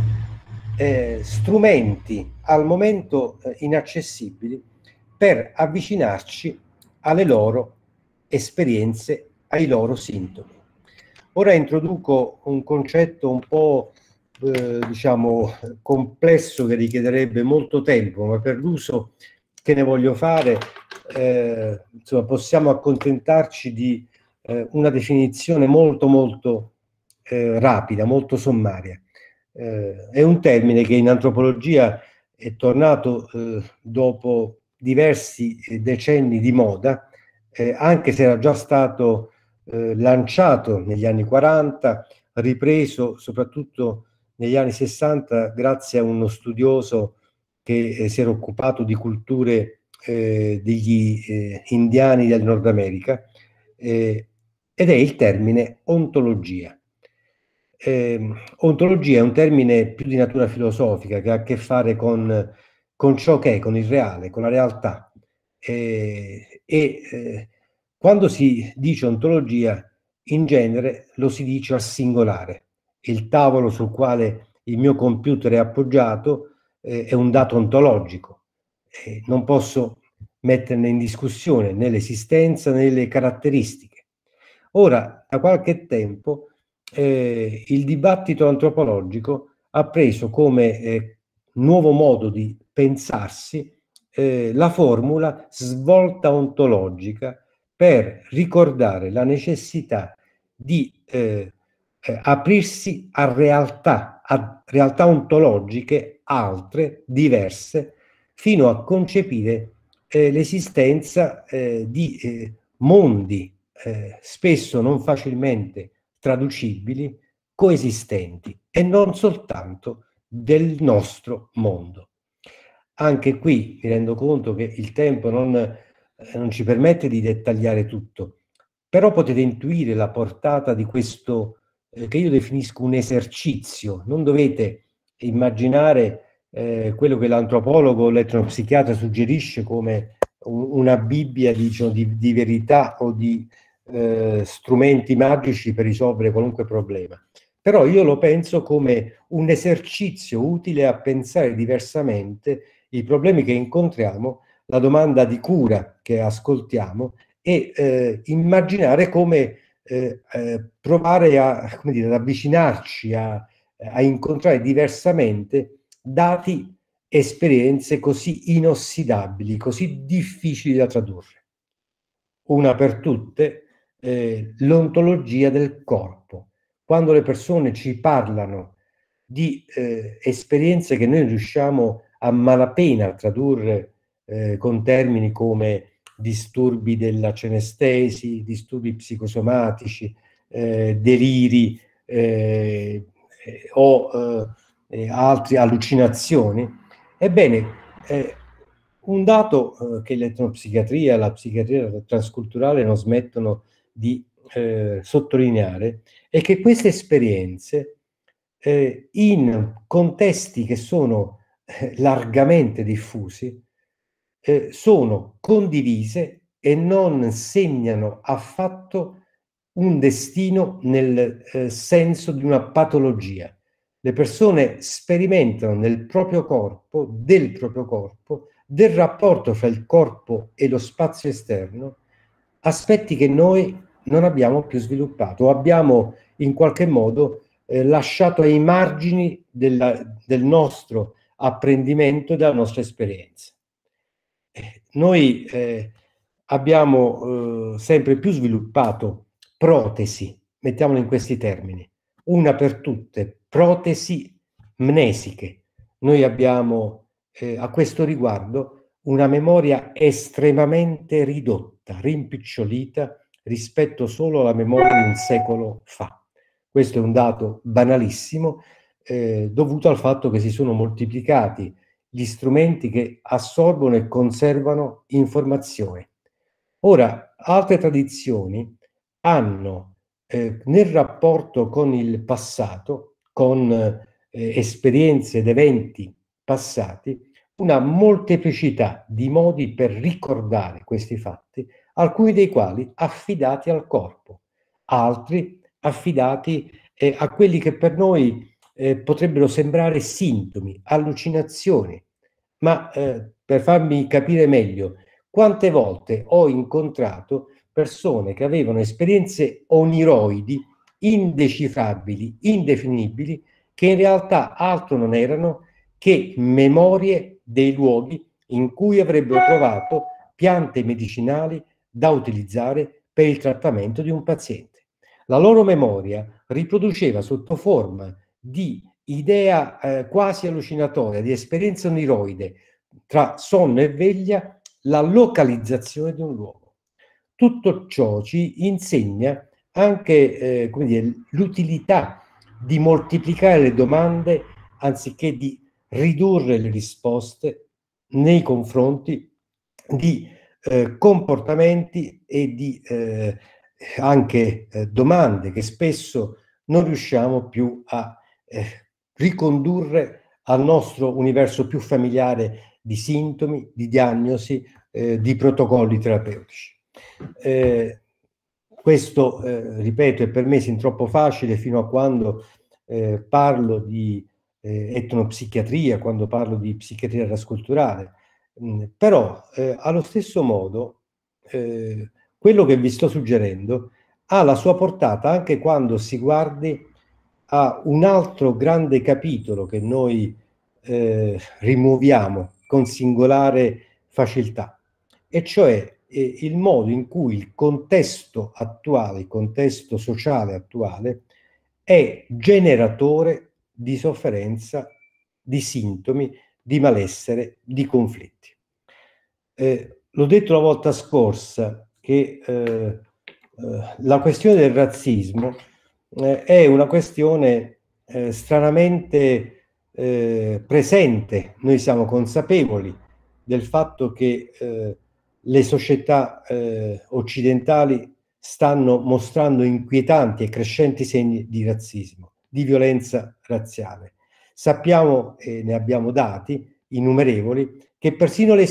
strumenti al momento inaccessibili per avvicinarci alle loro esperienze ai loro sintomi. Ora introduco un concetto un po' diciamo complesso, che richiederebbe molto tempo, ma per l'uso che ne voglio fare insomma, possiamo accontentarci di una definizione molto rapida, molto sommaria. È un termine che in antropologia è tornato dopo diversi decenni di moda, anche se era già stato lanciato negli anni 40, ripreso soprattutto negli anni 60 grazie a uno studioso che si era occupato di culture degli indiani del Nord America, ed è il termine ontologia. Ontologia è un termine più di natura filosofica, che ha a che fare con ciò che è, con il reale, con la realtà. Quando si dice ontologia, in genere lo si dice al singolare. Il tavolo sul quale il mio computer è appoggiato è un dato ontologico. Non posso metterne in discussione né l'esistenza né le caratteristiche. Ora, da qualche tempo, il dibattito antropologico ha preso come nuovo modo di pensarsi la formula svolta ontologica, per ricordare la necessità di aprirsi a realtà ontologiche altre, diverse, fino a concepire l'esistenza di mondi spesso non facilmente traducibili, coesistenti, e non soltanto del nostro mondo. Anche qui mi rendo conto che il tempo non ci permette di dettagliare tutto, però potete intuire la portata di questo che io definisco un esercizio. Non dovete immaginare quello che l'antropologo o l'etnopsichiatra suggerisce come una Bibbia, diciamo, di verità o di strumenti magici per risolvere qualunque problema. Però io lo penso come un esercizio utile a pensare diversamente i problemi che incontriamo, la domanda di cura che ascoltiamo, e immaginare come provare a, come dire, ad avvicinarci, a incontrare diversamente dati, esperienze così inossidabili, così difficili da tradurre. Una per tutte, l'ontologia del corpo. Quando le persone ci parlano di esperienze che noi riusciamo a malapena a tradurre con termini come disturbi della cenestesi, disturbi psicosomatici, deliri o altre allucinazioni, ebbene, un dato che l'etnopsichiatria e la psichiatria transculturale non smettono di sottolineare è che queste esperienze in contesti che sono largamente diffusi sono condivise e non segnano affatto un destino nel senso di una patologia. Le persone sperimentano nel proprio corpo, del rapporto fra il corpo e lo spazio esterno, aspetti che noi non abbiamo più sviluppato, o abbiamo in qualche modo lasciato ai margini del nostro apprendimento e della nostra esperienza. Noi abbiamo sempre più sviluppato protesi, mettiamolo in questi termini, una per tutte, protesi mnesiche. Noi abbiamo a questo riguardo una memoria estremamente ridotta, rimpicciolita rispetto solo alla memoria di un secolo fa. Questo è un dato banalissimo dovuto al fatto che si sono moltiplicati gli strumenti che assorbono e conservano informazioni. Ora, altre tradizioni hanno nel rapporto con il passato, con esperienze ed eventi passati, una molteplicità di modi per ricordare questi fatti, alcuni dei quali affidati al corpo, altri affidati a quelli che per noi potrebbero sembrare sintomi, allucinazioni. Ma per farmi capire meglio, quante volte ho incontrato persone che avevano esperienze oniroidi indecifrabili, indefinibili, che in realtà altro non erano che memorie dei luoghi in cui avrebbero trovato piante medicinali da utilizzare per il trattamento di un paziente. La loro memoria riproduceva sotto forma di idea quasi allucinatoria, di esperienza oniroide tra sonno e veglia, la localizzazione di un luogo. Tutto ciò ci insegna anche come dire, l'utilità di moltiplicare le domande anziché di ridurre le risposte nei confronti di comportamenti e di anche domande che spesso non riusciamo più a ricondurre al nostro universo più familiare di sintomi, di diagnosi, di protocolli terapeutici. Questo, ripeto, è per me sin troppo facile fino a quando parlo di etnopsichiatria, quando parlo di psichiatria trasculturale. Però, allo stesso modo, quello che vi sto suggerendo ha la sua portata anche quando si guardi a un altro grande capitolo che noi rimuoviamo con singolare facilità, e cioè il modo in cui il contesto attuale, il contesto sociale attuale, è generatore di sofferenza, di sintomi, di malessere, di conflitti. L'ho detto la volta scorsa che la questione del razzismo è una questione stranamente presente. Noi siamo consapevoli del fatto che le società occidentali stanno mostrando inquietanti e crescenti segni di razzismo, di violenza razziale. Sappiamo, e ne abbiamo dati innumerevoli, che persino le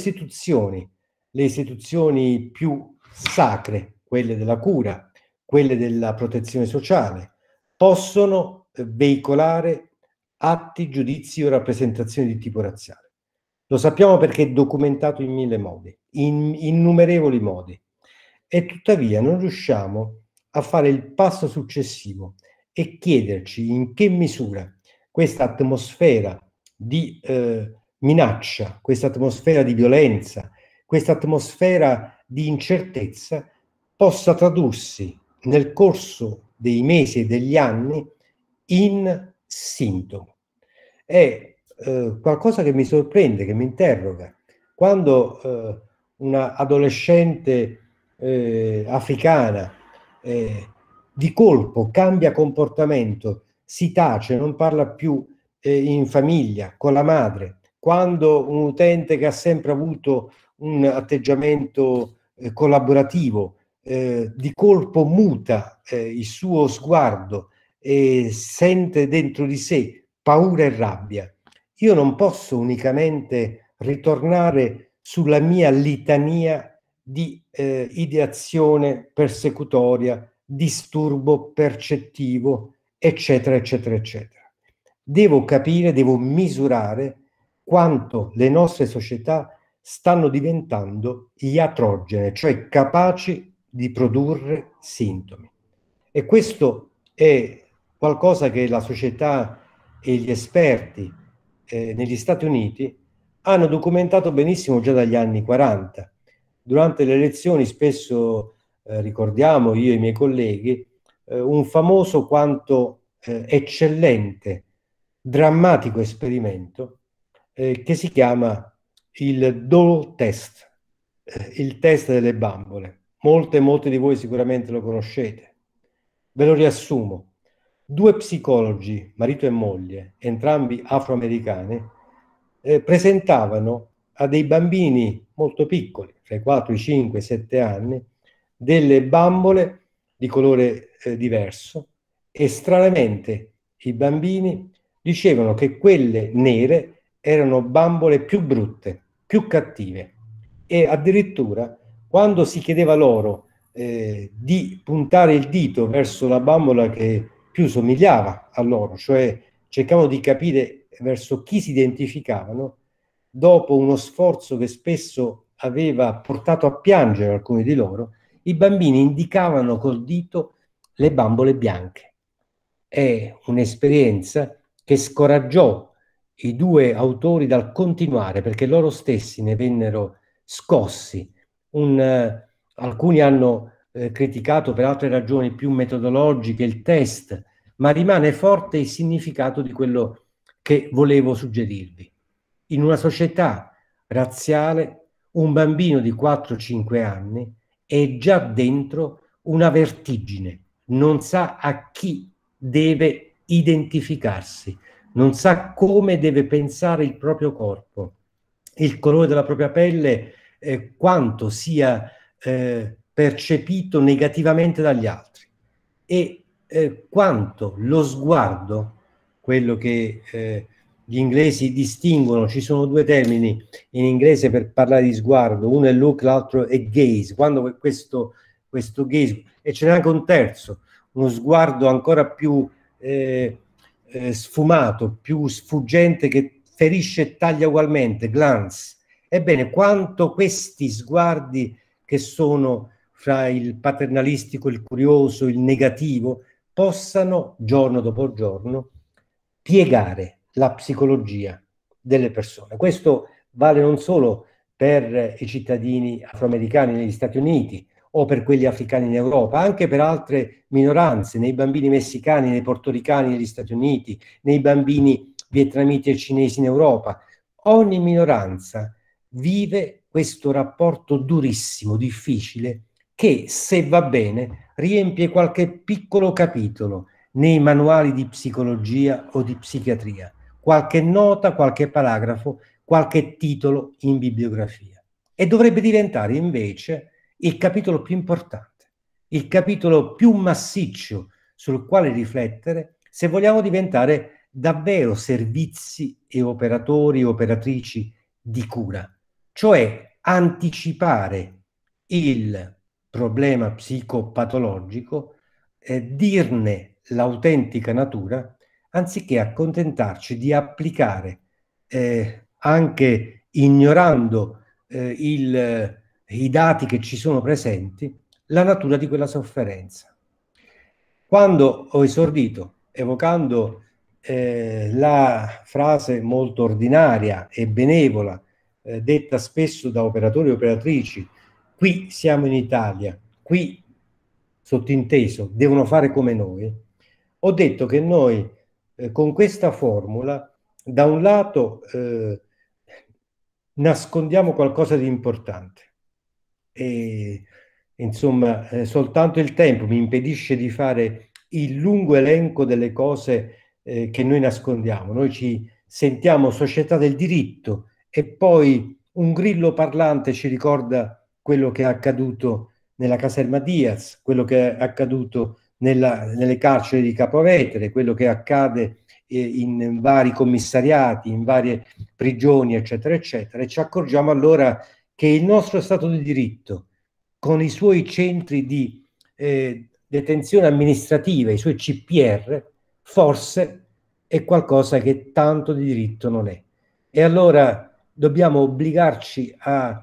istituzioni più sacre, quelle della cura, quelle della protezione sociale, possono veicolare atti, giudizi o rappresentazioni di tipo razziale. Lo sappiamo perché è documentato in mille modi, in innumerevoli modi, e tuttavia non riusciamo a fare il passo successivo e chiederci in che misura questa atmosfera di minaccia, questa atmosfera di violenza, questa atmosfera di incertezza possa tradursi nel corso dei mesi e degli anni in sintomi. È qualcosa che mi sorprende, che mi interroga. Quando una adolescente africana di colpo cambia comportamento, si tace, non parla più in famiglia, con la madre, quando un utente che ha sempre avuto un atteggiamento collaborativo di colpo muta il suo sguardo e sente dentro di sé paura e rabbia, io non posso unicamente ritornare sulla mia litania di ideazione persecutoria, disturbo percettivo, eccetera, eccetera, eccetera. Devo capire, devo misurare quanto le nostre società stanno diventando iatrogene, cioè capaci di produrre sintomi. E questo è qualcosa che la società e gli esperti negli Stati Uniti hanno documentato benissimo già dagli anni 40. Durante le elezioni spesso ricordiamo, io e i miei colleghi, un famoso quanto eccellente, drammatico esperimento che si chiama il Doll Test, il test delle bambole. Molti di voi sicuramente lo conoscete. Ve lo riassumo. 2 psicologi, marito e moglie, entrambi afroamericani, presentavano a dei bambini molto piccoli, tra i 4, i 5, i 7 anni, delle bambole di colore diverso, e stranamente i bambini dicevano che quelle nere erano bambole più brutte, più cattive, e addirittura quando si chiedeva loro di puntare il dito verso la bambola che più somigliava a loro, cioè cercavano di capire verso chi si identificavano, dopo uno sforzo che spesso aveva portato a piangere alcuni di loro, i bambini indicavano col dito le bambole bianche. È un'esperienza che scoraggiò i due autori dal continuare, perché loro stessi ne vennero scossi. Alcuni hanno criticato per altre ragioni più metodologiche il test, ma rimane forte il significato di quello che volevo suggerirvi. In una società razziale, un bambino di 4-5 anni è già dentro una vertigine, non sa a chi deve identificarsi, non sa come deve pensare il proprio corpo, il colore della propria pelle, quanto sia percepito negativamente dagli altri e quanto lo sguardo, quello che gli inglesi distinguono, ci sono due termini in inglese per parlare di sguardo, uno è look, l'altro è gaze, quando questo gaze, e ce n'è anche un terzo, uno sguardo ancora più sfumato, più sfuggente, che ferisce e taglia ugualmente, glance. Ebbene, quanto questi sguardi che sono fra il paternalistico, il curioso, il negativo, possano, giorno dopo giorno, piegare la psicologia delle persone. Questo vale non solo per i cittadini afroamericani negli Stati Uniti o per quelli africani in Europa, anche per altre minoranze, nei bambini messicani, nei portoricani negli Stati Uniti, nei bambini vietnamiti e cinesi in Europa. Ogni minoranza vive questo rapporto durissimo, difficile, che, se va bene, riempie qualche piccolo capitolo nei manuali di psicologia o di psichiatria, qualche nota, qualche paragrafo, qualche titolo in bibliografia. E dovrebbe diventare invece il capitolo più importante, il capitolo più massiccio sul quale riflettere se vogliamo diventare davvero servizi e operatori e operatrici di cura, cioè anticipare il problema psicopatologico, dirne l'autentica natura, anziché accontentarci di applicare, anche ignorando i dati che ci sono presenti, la natura di quella sofferenza. Quando ho esordito evocando la frase molto ordinaria e benevola, detta spesso da operatori e operatrici, qui siamo in Italia, qui sottinteso devono fare come noi, ho detto che noi con questa formula da un lato nascondiamo qualcosa di importante e insomma soltanto il tempo mi impedisce di fare il lungo elenco delle cose che noi nascondiamo. Noi ci sentiamo società del diritto e poi un grillo parlante ci ricorda quello che è accaduto nella caserma Diaz, quello che è accaduto nelle carceri di Capo Vetere, quello che accade in vari commissariati, in varie prigioni, eccetera, eccetera, e ci accorgiamo allora che il nostro Stato di diritto, con i suoi centri di detenzione amministrativa, i suoi CPR, forse è qualcosa che tanto di diritto non è. E allora dobbiamo obbligarci a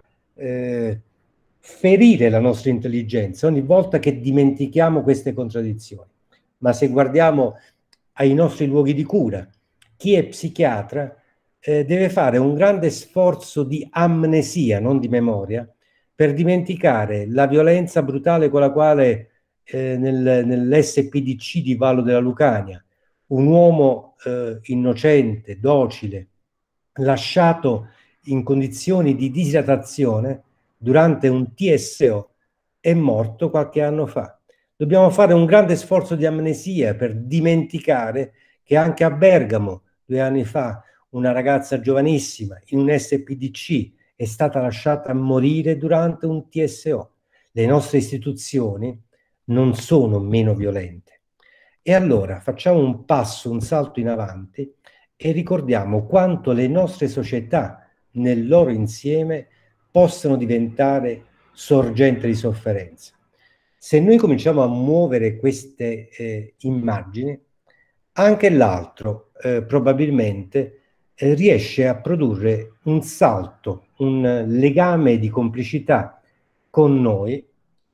ferire la nostra intelligenza ogni volta che dimentichiamo queste contraddizioni. Ma se guardiamo ai nostri luoghi di cura, chi è psichiatra deve fare un grande sforzo di amnesia, non di memoria, per dimenticare la violenza brutale con la quale nell'SPDC di Vallo della Lucania un uomo innocente, docile, lasciato in condizioni di disidratazione durante un TSO, è morto qualche anno fa. Dobbiamo fare un grande sforzo di amnesia per dimenticare che anche a Bergamo, 2 anni fa, una ragazza giovanissima in un SPDC è stata lasciata morire durante un TSO. Le nostre istituzioni non sono meno violente. E allora facciamo un passo, un salto in avanti e ricordiamo quanto le nostre società nel loro insieme possano diventare sorgente di sofferenza. Se noi cominciamo a muovere queste immagini, anche l'altro probabilmente riesce a produrre un salto, un legame di complicità con noi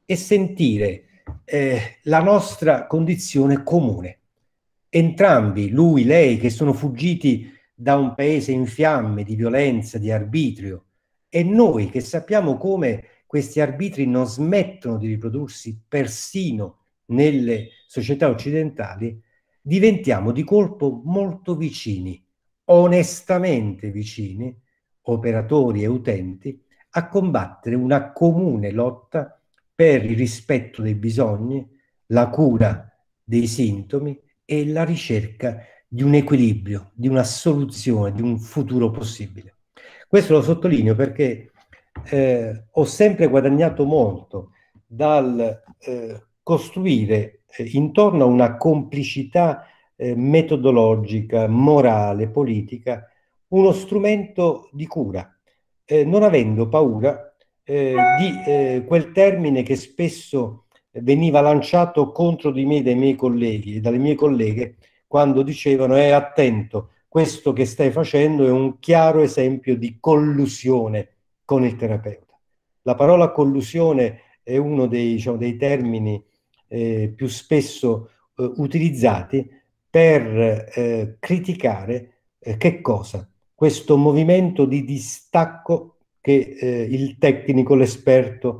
e sentire la nostra condizione comune. Entrambi, lui, lei, che sono fuggiti da un paese in fiamme di violenza, di arbitrio, e noi che sappiamo come questi arbitri non smettono di riprodursi persino nelle società occidentali, diventiamo di colpo molto vicini, onestamente vicini, operatori e utenti, a combattere una comune lotta per il rispetto dei bisogni, la cura dei sintomi e la ricerca di un equilibrio, di una soluzione, di un futuro possibile. Questo lo sottolineo perché ho sempre guadagnato molto dal costruire intorno a una complicità metodologica, morale, politica, uno strumento di cura, non avendo paura di quel termine che spesso veniva lanciato contro di me dai miei colleghi e dalle mie colleghe quando dicevano attento, questo che stai facendo è un chiaro esempio di collusione con il terapeuta. La parola collusione è uno dei, diciamo, dei termini più spesso utilizzati per criticare che cosa? Questo movimento di distacco che il tecnico, l'esperto,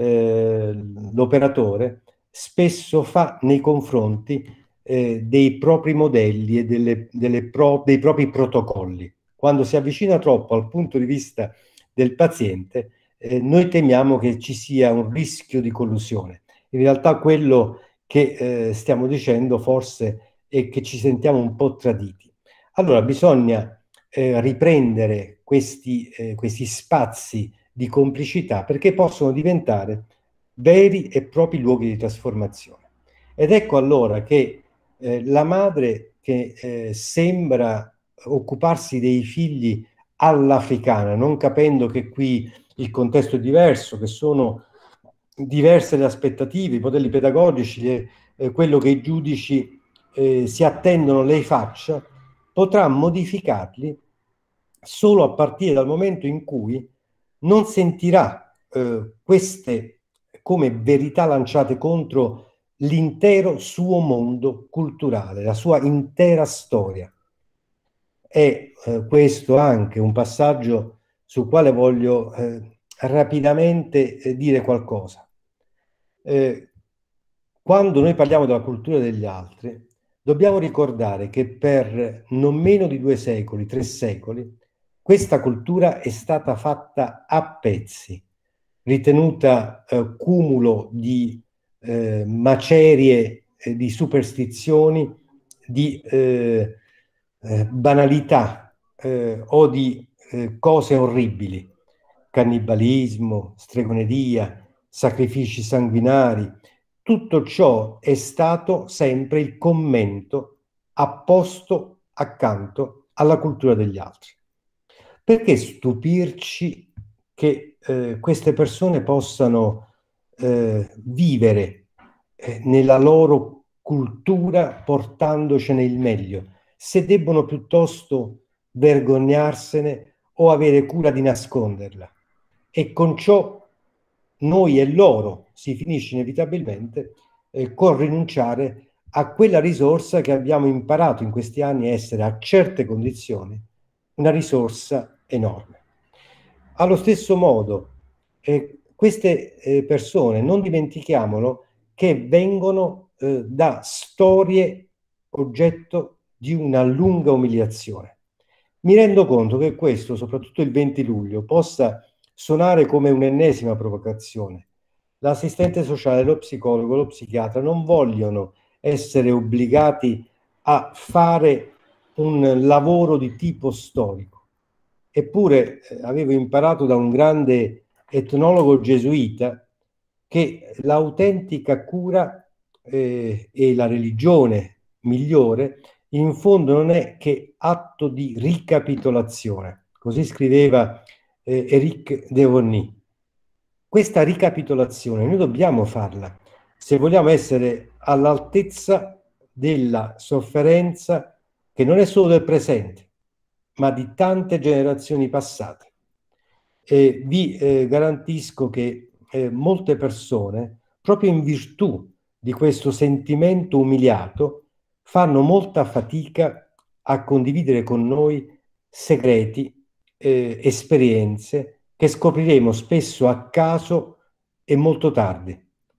l'operatore spesso fa nei confronti dei propri modelli e dei propri protocolli. Quando si avvicina troppo al punto di vista del paziente, noi temiamo che ci sia un rischio di collusione. In realtà quello che stiamo dicendo forse è che ci sentiamo un po' traditi. Allora bisogna riprendere questi spazi di complicità perché possono diventare veri e propri luoghi di trasformazione. Ed ecco allora che la madre che sembra occuparsi dei figli all'africana, non capendo che qui il contesto è diverso, che sono diverse le aspettative, i modelli pedagogici, quello che i giudici si attendono lei faccia, potrà modificarli solo a partire dal momento in cui non sentirà queste come verità lanciate contro l'intero suo mondo culturale, la sua intera storia. È questo anche un passaggio sul quale voglio rapidamente dire qualcosa. Quando noi parliamo della cultura degli altri, dobbiamo ricordare che per non meno di 2 secoli, 3 secoli, questa cultura è stata fatta a pezzi, ritenuta cumulo di macerie, di superstizioni, di banalità o di cose orribili, cannibalismo, stregoneria, sacrifici sanguinari. Tutto ciò è stato sempre il commento apposto accanto alla cultura degli altri. Perché stupirci che queste persone possano vivere nella loro cultura portandocene il meglio, se debbono piuttosto vergognarsene o avere cura di nasconderla? E con ciò noi e loro si finisce inevitabilmente con rinunciare a quella risorsa che abbiamo imparato in questi anni a essere a certe condizioni una risorsa enorme. Allo stesso modo, queste persone, non dimentichiamolo, che vengono da storie oggetto di una lunga umiliazione. Mi rendo conto che questo, soprattutto il 20 luglio, possa suonare come un'ennesima provocazione. L'assistente sociale, lo psicologo, lo psichiatra non vogliono essere obbligati a fare un lavoro di tipo storico. Eppure avevo imparato da un grande etnologo gesuita che l'autentica cura e la religione migliore in fondo non è che atto di ricapitolazione. Così scriveva Éric de Horny. Questa ricapitolazione noi dobbiamo farla se vogliamo essere all'altezza della sofferenza che non è solo del presente, ma di tante generazioni passate. Vi garantisco che molte persone proprio in virtù di questo sentimento umiliato, fanno molta fatica a condividere con noi segreti, esperienze che scopriremo spesso a caso e molto tardi.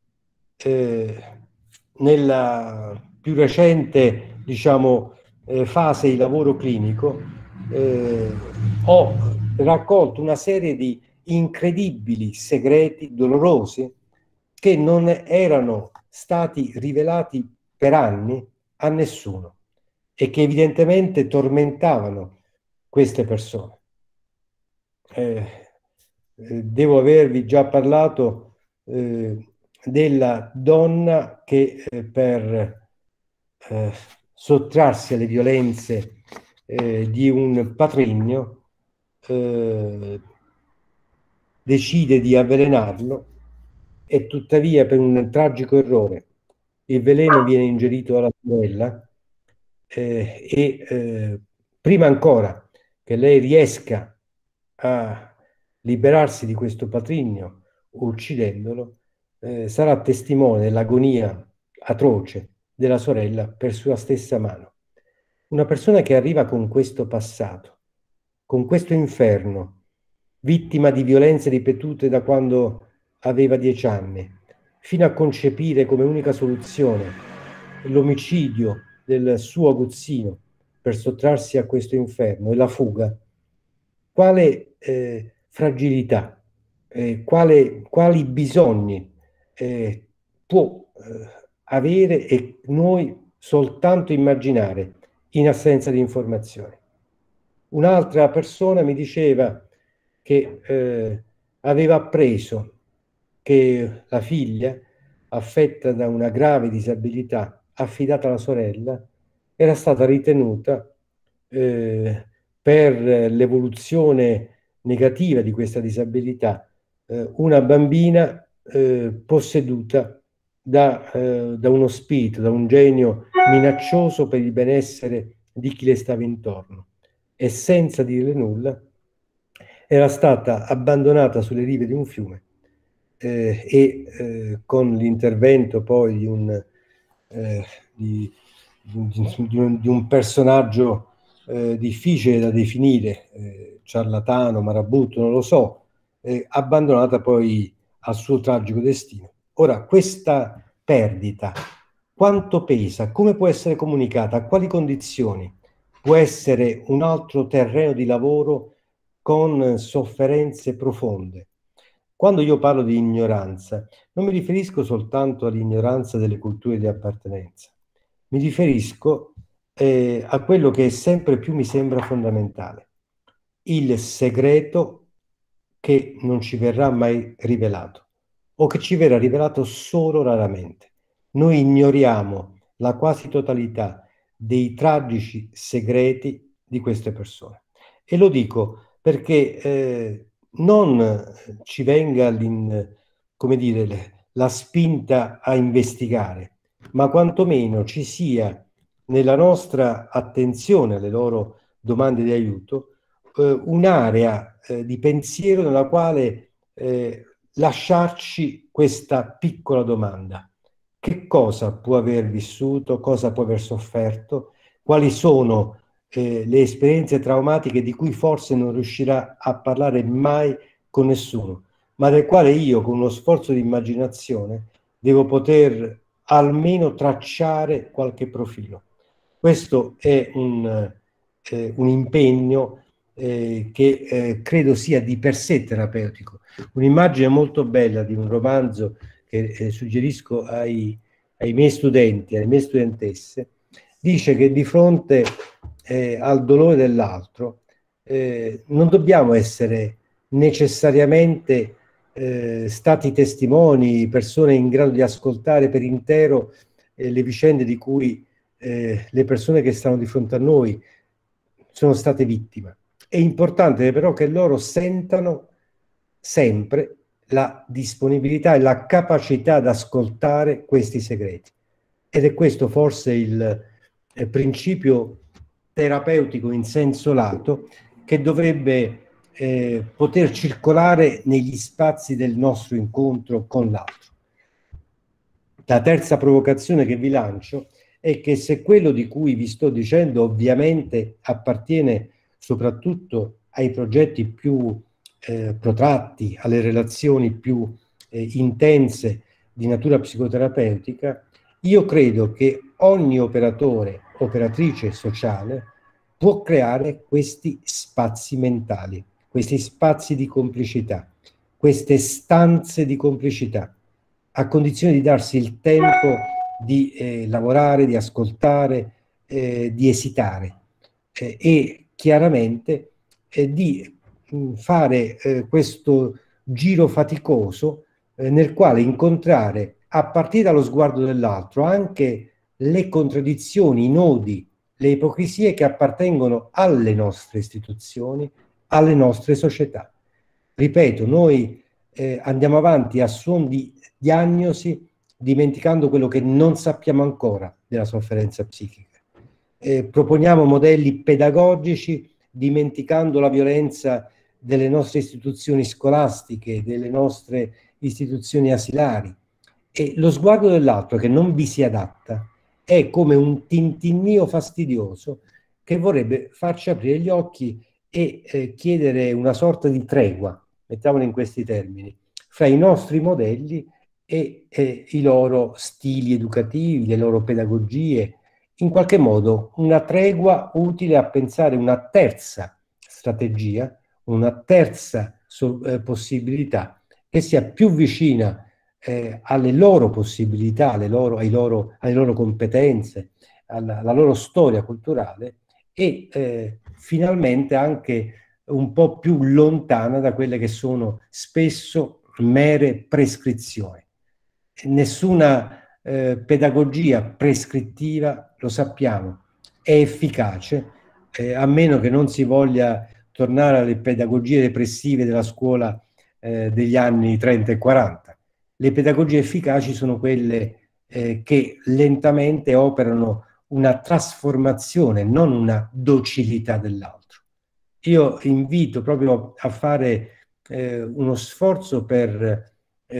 Nella più recente, diciamo, fase di lavoro clinico, ho raccolto una serie di incredibili segreti dolorosi che non erano stati rivelati per anni a nessuno e che evidentemente tormentavano queste persone. Devo avervi già parlato della donna che per sottrarsi alle violenze di un patrigno decide di avvelenarlo e tuttavia per un tragico errore il veleno viene ingerito dalla sorella prima ancora che lei riesca a liberarsi di questo patrigno uccidendolo, sarà testimone dell'agonia atroce della sorella per sua stessa mano. Una persona che arriva con questo passato, con questo inferno, vittima di violenze ripetute da quando aveva 10 anni, fino a concepire come unica soluzione l'omicidio del suo aguzzino per sottrarsi a questo inferno e la fuga, quale fragilità, quali bisogni può avere e noi soltanto immaginare in assenza di informazioni. Un'altra persona mi diceva che aveva appreso che la figlia, affetta da una grave disabilità, affidata alla sorella, era stata ritenuta per l'evoluzione negativa di questa disabilità una bambina posseduta da uno spirito, da un genio minaccioso per il benessere di chi le stava intorno, e senza dirle nulla era stata abbandonata sulle rive di un fiume con l'intervento poi di un personaggio difficile da definire, ciarlatano, marabutto, non lo so, abbandonata poi al suo tragico destino. Ora, questa perdita, quanto pesa? Come può essere comunicata? A quali condizioni? Può essere un altro terreno di lavoro con sofferenze profonde. Quando io parlo di ignoranza, non mi riferisco soltanto all'ignoranza delle culture di appartenenza, mi riferisco a quello che sempre più mi sembra fondamentale, il segreto che non ci verrà mai rivelato o che ci verrà rivelato solo raramente. Noi ignoriamo la quasi totalità dei tragici segreti di queste persone. E lo dico perché non ci venga come dire, la spinta a investigare, ma quantomeno ci sia nella nostra attenzione alle loro domande di aiuto un'area di pensiero nella quale lasciarci questa piccola domanda: che cosa può aver vissuto, cosa può aver sofferto, quali sono le esperienze traumatiche di cui forse non riuscirà a parlare mai con nessuno, ma del quale io, con uno sforzo di immaginazione, devo poter almeno tracciare qualche profilo. Questo è un impegno che credo sia di per sé terapeutico. Un'immagine molto bella di un romanzo che suggerisco ai miei studenti, alle mie studentesse, dice che di fronte al dolore dell'altro non dobbiamo essere necessariamente stati testimoni, persone in grado di ascoltare per intero le vicende di cui le persone che stanno di fronte a noi sono state vittime. È importante però che loro sentano sempre la disponibilità e la capacità di ascoltare questi segreti. Ed è questo forse il principio terapeutico in senso lato che dovrebbe poter circolare negli spazi del nostro incontro con l'altro. La terza provocazione che vi lancio è che se quello di cui vi sto dicendo ovviamente appartiene soprattutto ai progetti più protratti, alle relazioni più intense di natura psicoterapeutica, io credo che ogni operatore, operatrice sociale può creare questi spazi mentali, questi spazi di complicità, queste stanze di complicità, a condizione di darsi il tempo di lavorare, di ascoltare, di esitare e chiaramente di fare questo giro faticoso nel quale incontrare, a partire dallo sguardo dell'altro, anche le contraddizioni, i nodi, le ipocrisie che appartengono alle nostre istituzioni, alle nostre società. Ripeto, noi andiamo avanti a suon di diagnosi, dimenticando quello che non sappiamo ancora della sofferenza psichica. Proponiamo modelli pedagogici, dimenticando la violenza delle nostre istituzioni scolastiche, delle nostre istituzioni asilari. E lo sguardo dell'altro che non vi si adatta è come un tintinnio fastidioso che vorrebbe farci aprire gli occhi e chiedere una sorta di tregua, mettiamolo in questi termini, fra i nostri modelli e i loro stili educativi, le loro pedagogie, in qualche modo una tregua utile a pensare una terza strategia, una terza possibilità che sia più vicina alle loro possibilità, alle loro competenze, alla loro storia culturale e finalmente anche un po' più lontana da quelle che sono spesso mere prescrizioni. Nessuna pedagogia prescrittiva, lo sappiamo, è efficace, a meno che non si voglia tornare alle pedagogie repressive della scuola degli anni 30 e 40. Le pedagogie efficaci sono quelle che lentamente operano una trasformazione, non una docilità dell'altro. Io invito proprio a fare uno sforzo per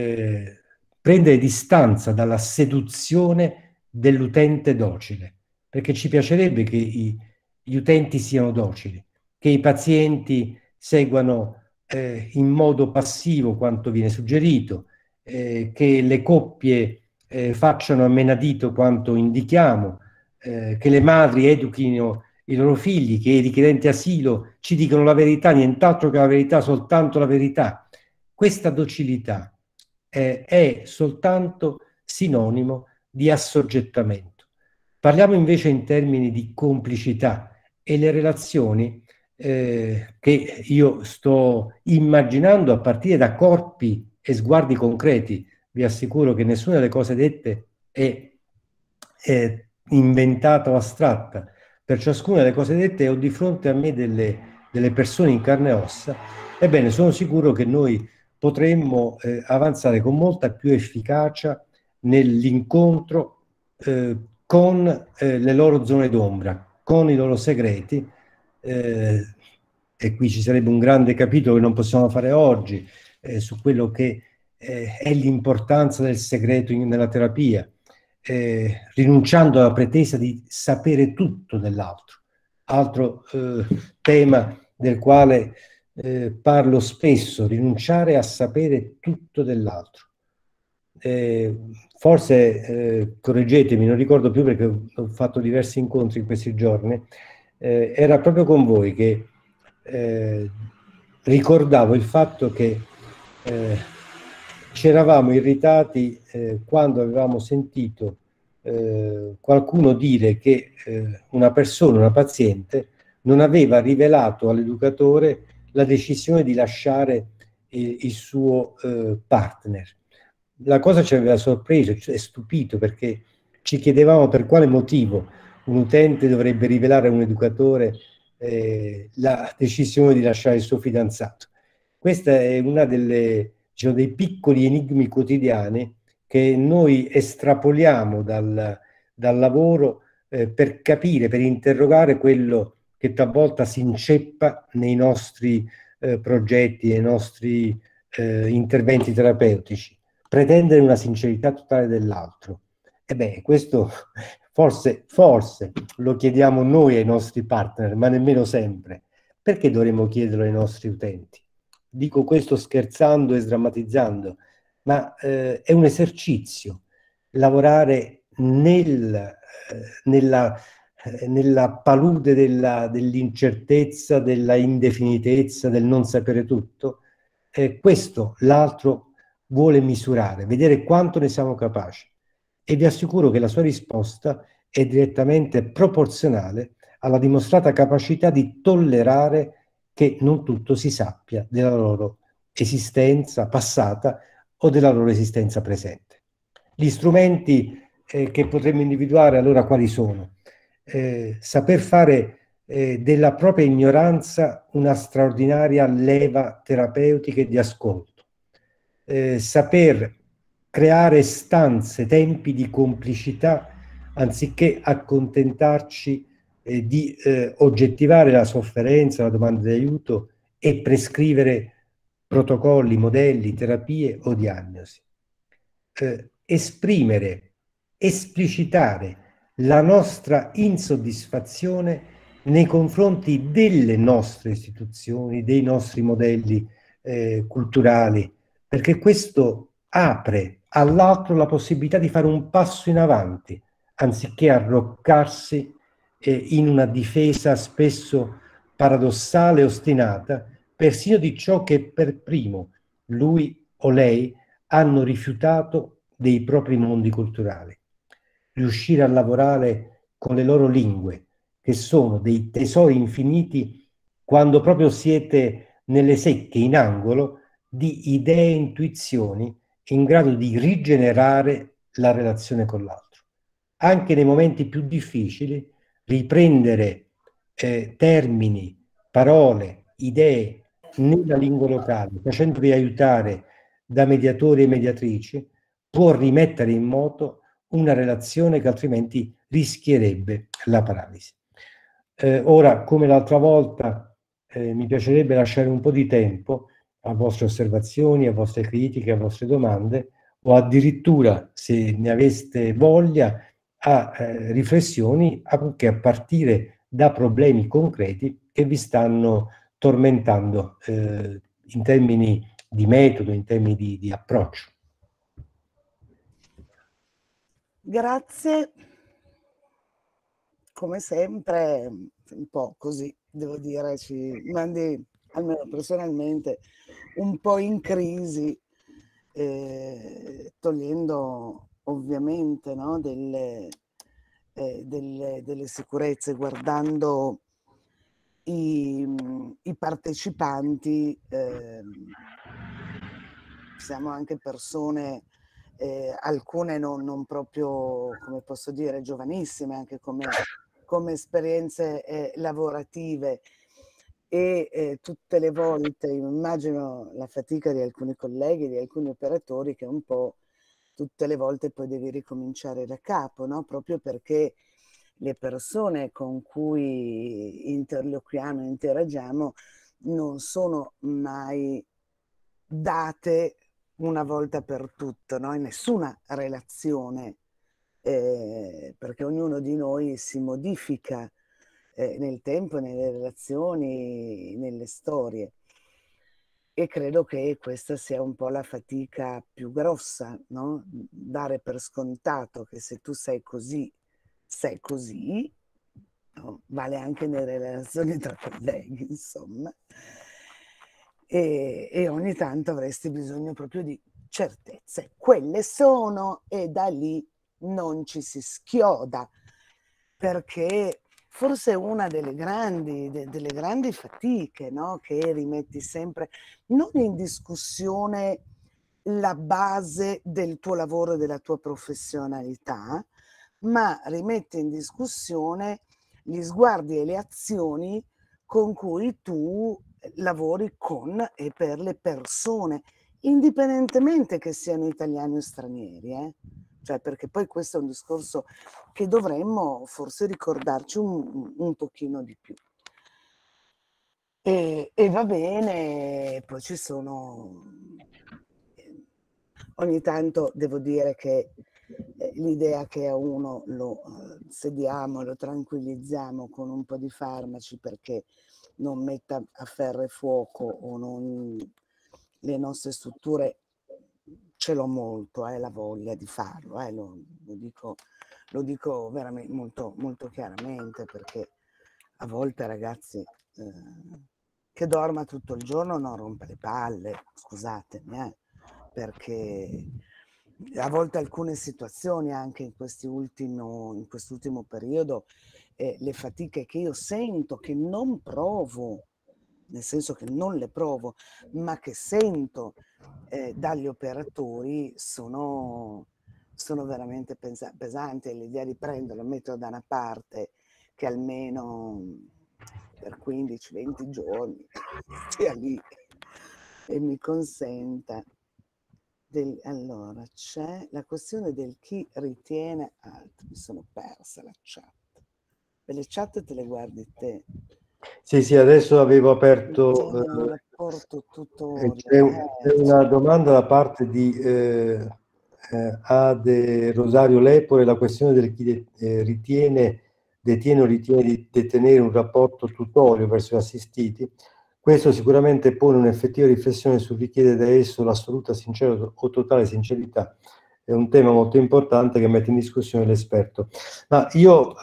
prendere distanza dalla seduzione dell'utente docile, perché ci piacerebbe che gli utenti siano docili, che i pazienti seguano in modo passivo quanto viene suggerito, che le coppie facciano a menadito quanto indichiamo, che le madri educhino i loro figli, che i richiedenti asilo ci dicono la verità, nient'altro che la verità, soltanto la verità. Questa docilità è soltanto sinonimo di assoggettamento. Parliamo invece in termini di complicità e le relazioni che io sto immaginando a partire da corpi e sguardi concreti. Vi assicuro che nessuna delle cose dette è inventata o astratta. Per ciascuna delle cose dette ho di fronte a me delle persone in carne e ossa. Ebbene, sono sicuro che noi potremmo avanzare con molta più efficacia nell'incontro con le loro zone d'ombra, con i loro segreti, e qui ci sarebbe un grande capitolo che non possiamo fare oggi su quello che è l'importanza del segreto nella terapia, rinunciando alla pretesa di sapere tutto dell'altro, altro tema del quale parlo spesso, rinunciare a sapere tutto dell'altro. Forse, correggetemi, non ricordo più perché ho fatto diversi incontri in questi giorni, era proprio con voi che ricordavo il fatto che ci eravamo irritati quando avevamo sentito qualcuno dire che una persona, una paziente, non aveva rivelato all'educatore la decisione di lasciare il suo partner. La cosa ci aveva sorpreso, cioè stupito, perché ci chiedevamo per quale motivo un utente dovrebbe rivelare a un educatore la decisione di lasciare il suo fidanzato. Questa è una dei piccoli enigmi quotidiani che noi estrapoliamo dal lavoro per capire, per interrogare quello che talvolta si inceppa nei nostri progetti, nei nostri interventi terapeutici. Pretendere una sincerità totale dell'altro, E beh, questo forse lo chiediamo noi ai nostri partner, ma nemmeno sempre. Perché dovremmo chiederlo ai nostri utenti? Dico questo scherzando e sdrammatizzando, ma è un esercizio lavorare nella palude dell'incertezza, della indefinitezza, del non sapere tutto. Questo l'altro vuole misurare, vedere quanto ne siamo capaci. E vi assicuro che la sua risposta è direttamente proporzionale alla dimostrata capacità di tollerare che non tutto si sappia della loro esistenza passata o della loro esistenza presente. Gli strumenti che potremmo individuare allora quali sono? Saper fare della propria ignoranza una straordinaria leva terapeutica e di ascolto, saper creare stanze, tempi di complicità, anziché accontentarci di oggettivare la sofferenza, la domanda di aiuto e prescrivere protocolli, modelli, terapie o diagnosi. Esprimere, esplicitare la nostra insoddisfazione nei confronti delle nostre istituzioni, dei nostri modelli culturali, perché questo apre all'altro la possibilità di fare un passo in avanti, anziché arroccarsi in una difesa spesso paradossale e ostinata, persino di ciò che per primo lui o lei hanno rifiutato dei propri mondi culturali. Riuscire a lavorare con le loro lingue, che sono dei tesori infiniti, quando proprio siete nelle secche in angolo di idee e intuizioni in grado di rigenerare la relazione con l'altro. Anche nei momenti più difficili, riprendere termini, parole, idee nella lingua locale, facendovi aiutare da mediatori e mediatrici, può rimettere in moto una relazione che altrimenti rischierebbe la paralisi. Ora, come l'altra volta, mi piacerebbe lasciare un po' di tempo a vostre osservazioni, a vostre critiche, a vostre domande, o addirittura, se ne aveste voglia, a riflessioni anche a partire da problemi concreti che vi stanno tormentando in termini di metodo, in termini di approccio. Grazie. Come sempre, un po' così, devo dire, ci mandi, almeno personalmente, un po' in crisi, togliendo ovviamente, no, delle sicurezze, guardando i partecipanti, siamo anche persone, alcune non proprio, come posso dire, giovanissime, anche come esperienze lavorative, e tutte le volte immagino la fatica di alcuni colleghi, di alcuni operatori, che un po' tutte le volte poi devi ricominciare da capo, no? Proprio perché le persone con cui interloquiamo, interagiamo, non sono mai date una volta per tutte, no? In nessuna relazione, perché ognuno di noi si modifica nel tempo, nelle relazioni, nelle storie. E credo che questa sia un po' la fatica più grossa, no? Dare per scontato che se tu sei così, no? Vale anche nelle relazioni tra colleghi, insomma. E ogni tanto avresti bisogno proprio di certezze. Quelle sono, e da lì non ci si schioda, perché forse una delle grandi fatiche, no? Che rimetti sempre, non in discussione la base del tuo lavoro e della tua professionalità, ma rimetti in discussione gli sguardi e le azioni con cui tu lavori con e per le persone, indipendentemente che siano italiani o stranieri, Cioè, perché poi questo è un discorso che dovremmo forse ricordarci un pochino di più. E va bene, poi ci sono... Ogni tanto devo dire che l'idea che a uno lo sediamo, lo tranquillizziamo con un po' di farmaci perché non metta a ferro e fuoco o non le nostre strutture, ce l'ho molto, la voglia di farlo, lo dico veramente molto, molto chiaramente, perché a volte, ragazzi, che dorma tutto il giorno non rompe le palle, scusatemi, perché a volte alcune situazioni, anche in quest'ultimo periodo, le fatiche che io sento, che non provo, nel senso che non le provo, ma che sento dagli operatori, sono veramente pesanti. L'idea di prenderlo, metterlo da una parte, che almeno per 15-20 giorni stia lì e mi consenta allora c'è la questione del chi ritiene altro. Mi sono persa la chat. Le chat te le guardi te? Sì, adesso avevo aperto. Un rapporto tutorio. C'è una domanda da parte di Ade Rosario Lepore, la questione del chi detiene o ritiene di detenere un rapporto tutorio verso gli assistiti. Questo sicuramente pone un'effettiva riflessione sul richiedere da esso l'assoluta o totale sincerità. È un tema molto importante che mette in discussione l'esperto. Ma io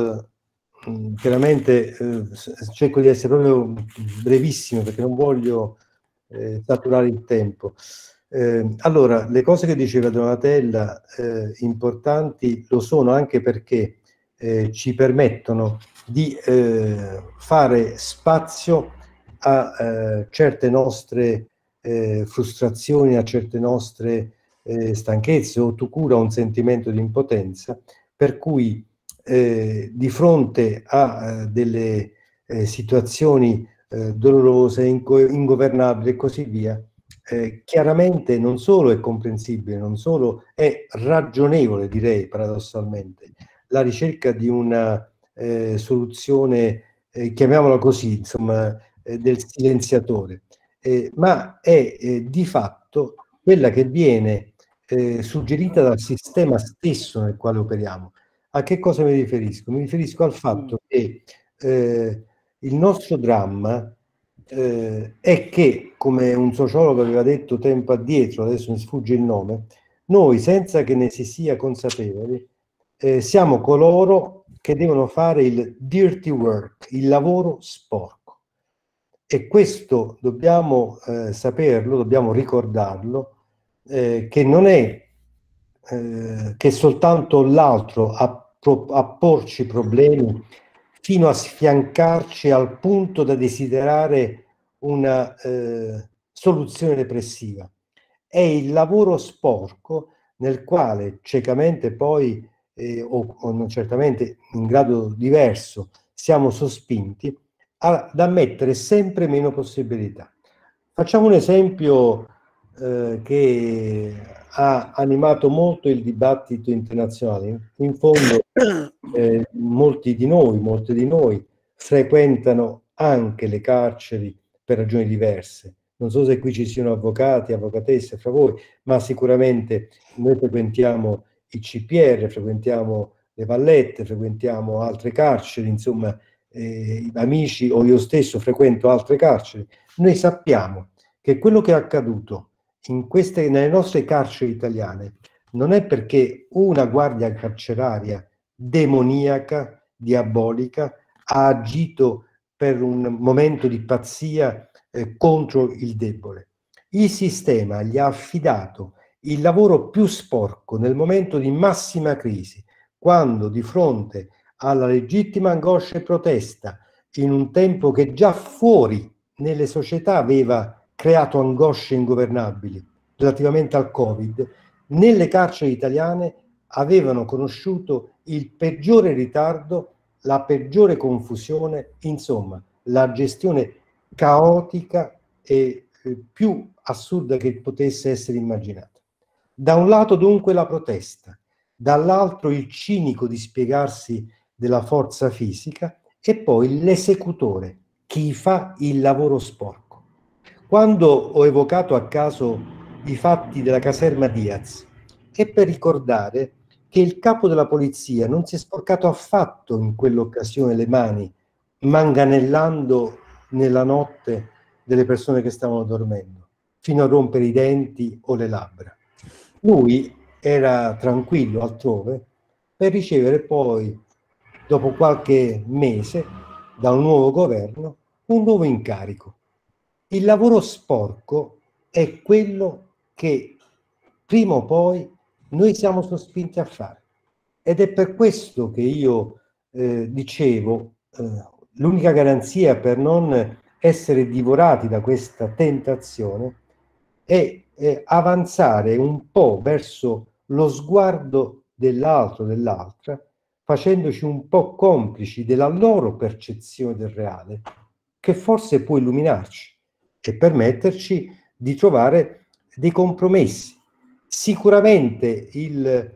chiaramente cerco di essere proprio brevissimo perché non voglio saturare il tempo. Allora, le cose che diceva Donatella importanti lo sono anche perché ci permettono di fare spazio a certe nostre frustrazioni, a certe nostre stanchezze o tu cura un sentimento di impotenza, per cui di fronte a delle situazioni dolorose, ingovernabili e così via, chiaramente non solo è comprensibile, non solo è ragionevole, direi paradossalmente, la ricerca di una soluzione, chiamiamola così, insomma, del silenziatore, ma è di fatto quella che viene suggerita dal sistema stesso nel quale operiamo. A che cosa mi riferisco? Mi riferisco al fatto che il nostro dramma è che, come un sociologo aveva detto tempo addietro, adesso mi sfugge il nome, noi senza che ne si sia consapevoli siamo coloro che devono fare il dirty work, il lavoro sporco. E questo dobbiamo saperlo, dobbiamo ricordarlo, che non è che soltanto l'altro a porci problemi fino a sfiancarci al punto da desiderare una soluzione depressiva. È il lavoro sporco nel quale ciecamente poi, o certamente in grado diverso, siamo sospinti ad ammettere sempre meno possibilità. Facciamo un esempio che ha animato molto il dibattito internazionale. In fondo molti di noi frequentano anche le carceri per ragioni diverse. Non so se qui ci siano avvocati, avvocatesse fra voi, ma sicuramente noi frequentiamo i CPR, frequentiamo le vallette, frequentiamo altre carceri, insomma, amici o io stesso frequento altre carceri. Noi sappiamo che quello che è accaduto nelle nostre carceri italiane non è perché una guardia carceraria demoniaca, diabolica, ha agito per un momento di pazzia contro il debole. Il sistema gli ha affidato il lavoro più sporco nel momento di massima crisi, quando di fronte alla legittima angoscia e protesta, in un tempo che già fuori nelle società aveva creato angosce ingovernabili relativamente al Covid, nelle carceri italiane avevano conosciuto il peggiore ritardo, la peggiore confusione, insomma, la gestione caotica e più assurda che potesse essere immaginata. Da un lato dunque la protesta, dall'altro il cinico dispiegarsi della forza fisica e poi l'esecutore, chi fa il lavoro sporco. Quando ho evocato a caso i fatti della caserma Diaz, è per ricordare che il capo della polizia non si è sporcato affatto in quell'occasione le mani, manganellando nella notte delle persone che stavano dormendo, fino a rompere i denti o le labbra. Lui era tranquillo altrove per ricevere poi, dopo qualche mese, da un nuovo governo, un nuovo incarico. Il lavoro sporco è quello che prima o poi noi siamo sospinti a fare. Ed è per questo che io dicevo, l'unica garanzia per non essere divorati da questa tentazione è avanzare un po' verso lo sguardo dell'altro, dell'altra, facendoci un po' complici della loro percezione del reale, che forse può illuminarci e permetterci di trovare dei compromessi. Sicuramente il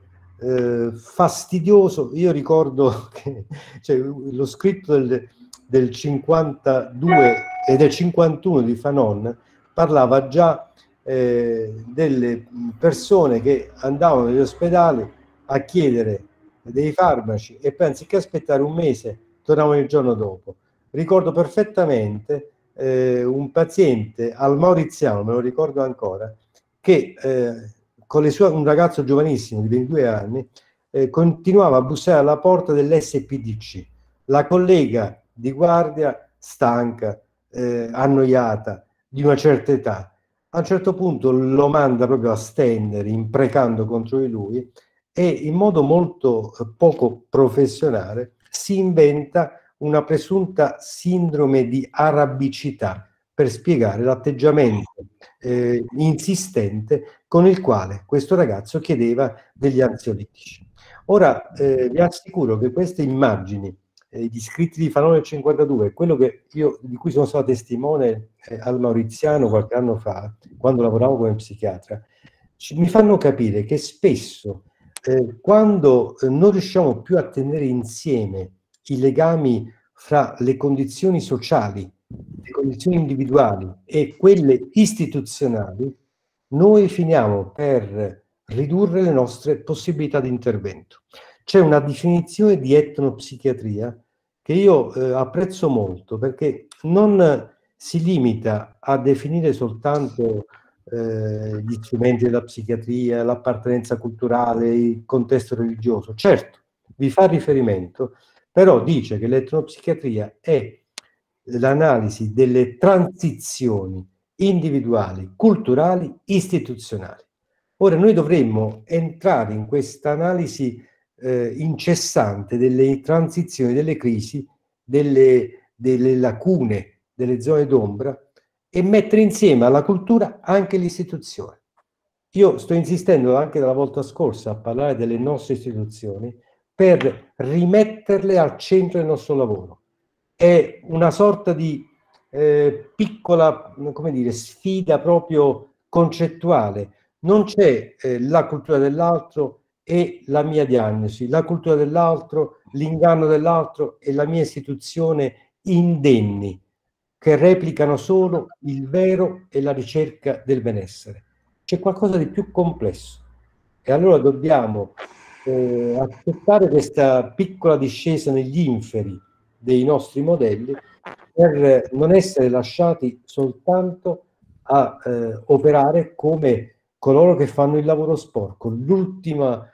fastidioso, io ricordo che cioè, lo scritto del 52 e del 51 di Fanon parlava già delle persone che andavano negli ospedali a chiedere dei farmaci e poi anziché aspettare un mese tornavano il giorno dopo. Ricordo perfettamente un paziente al Mauriziano, me lo ricordo ancora, che con un ragazzo giovanissimo di 22 anni continuava a bussare alla porta dell'SPDC. La collega di guardia, stanca, annoiata, di una certa età, a un certo punto lo manda proprio a stendere, imprecando contro di lui, e in modo molto poco professionale si inventa una presunta sindrome di arabicità per spiegare l'atteggiamento insistente con il quale questo ragazzo chiedeva degli ansiolitici. Ora vi assicuro che queste immagini, gli scritti di Fanon nel 52, quello che di cui sono stato testimone al Mauriziano qualche anno fa, quando lavoravo come psichiatra, mi fanno capire che spesso quando non riusciamo più a tenere insieme i legami fra le condizioni sociali, le condizioni individuali e quelle istituzionali, noi finiamo per ridurre le nostre possibilità di intervento. C'è una definizione di etnopsichiatria che io apprezzo molto, perché non si limita a definire soltanto gli strumenti della psichiatria, l'appartenenza culturale, il contesto religioso. Certo, vi fa riferimento, però dice che l'etnopsichiatria è l'analisi delle transizioni individuali, culturali, istituzionali. Ora noi dovremmo entrare in questa analisi incessante delle transizioni, delle crisi, delle lacune, delle zone d'ombra, e mettere insieme alla cultura anche l'istituzione. Io sto insistendo anche dalla volta scorsa a parlare delle nostre istituzioni per rimetterle al centro del nostro lavoro. È una sorta di piccola, come dire, sfida proprio concettuale. Non c'è la cultura dell'altro e la mia diagnosi, la cultura dell'altro, l'inganno dell'altro e la mia istituzione indenni, che replicano solo il vero e la ricerca del benessere. C'è qualcosa di più complesso e allora dobbiamo accettare questa piccola discesa negli inferi dei nostri modelli per non essere lasciati soltanto a operare come coloro che fanno il lavoro sporco. L'ultima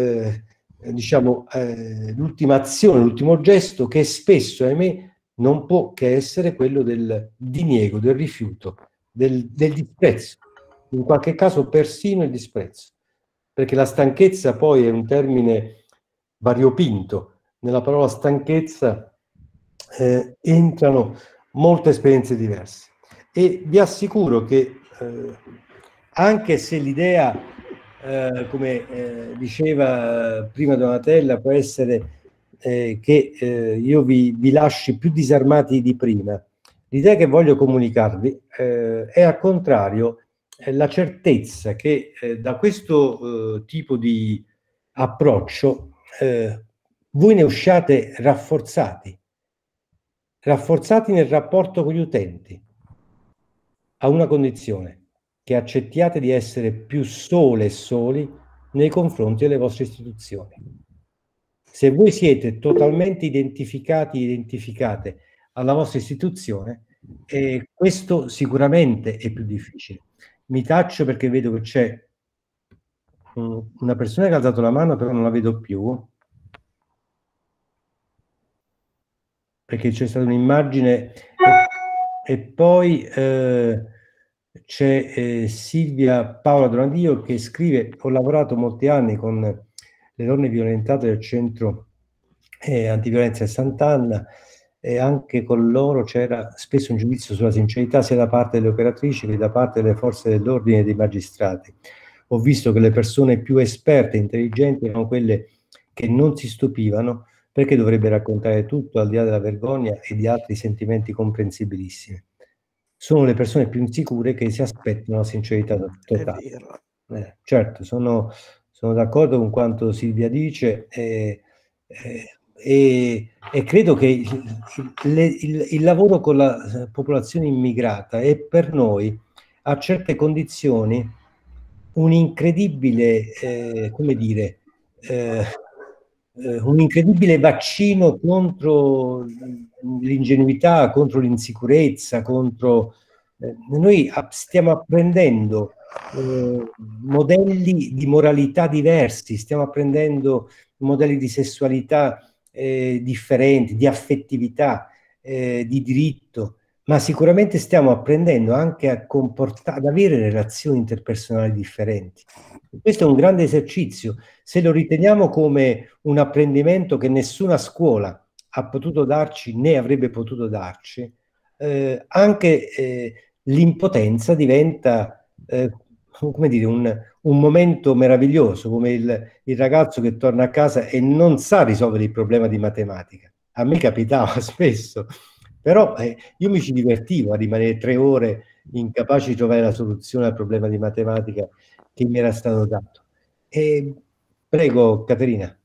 l'ultima azione, l'ultimo gesto che spesso, ahimè, non può che essere quello del diniego, del rifiuto, del disprezzo, in qualche caso persino il disprezzo, perché la stanchezza poi è un termine variopinto. Nella parola stanchezza entrano molte esperienze diverse e vi assicuro che anche se l'idea, come diceva prima Donatella, può essere che io vi lasci più disarmati di prima, l'idea che voglio comunicarvi è al contrario la certezza che da questo tipo di approccio voi ne usciate rafforzati nel rapporto con gli utenti, a una condizione: che accettiate di essere più sole e soli nei confronti delle vostre istituzioni. Se voi siete totalmente identificate alla vostra istituzione, questo sicuramente è più difficile. Mi taccio perché vedo che c'è una persona che ha alzato la mano, però non la vedo più, perché c'è stata un'immagine, e poi c'è Silvia Paola Donadio che scrive: ho lavorato molti anni con le donne violentate del centro antiviolenza di Sant'Anna, e anche con loro c'era spesso un giudizio sulla sincerità sia da parte delle operatrici che da parte delle forze dell'ordine e dei magistrati. Ho visto che le persone più esperte e intelligenti erano quelle che non si stupivano, perché dovrebbe raccontare tutto al di là della vergogna e di altri sentimenti comprensibilissimi. Sono le persone più insicure che si aspettano la sincerità totale. È vero. Certo, sono d'accordo con quanto Silvia dice, e credo che il lavoro con la popolazione immigrata è per noi, a certe condizioni, un incredibile, come dire, un incredibile vaccino contro l'ingenuità, contro l'insicurezza, contro... noi stiamo apprendendo modelli di moralità diversi, stiamo apprendendo modelli di sessualità differenti, di affettività, di diritto, ma sicuramente stiamo apprendendo anche ad avere relazioni interpersonali differenti. Questo è un grande esercizio. Se lo riteniamo come un apprendimento che nessuna scuola ha potuto darci né avrebbe potuto darci, anche l'impotenza diventa come dire, un momento meraviglioso, come il ragazzo che torna a casa e non sa risolvere il problema di matematica. A me capitava spesso, però io mi ci divertivo a rimanere 3 ore incapace di trovare la soluzione al problema di matematica che mi era stato dato. Prego, Caterina.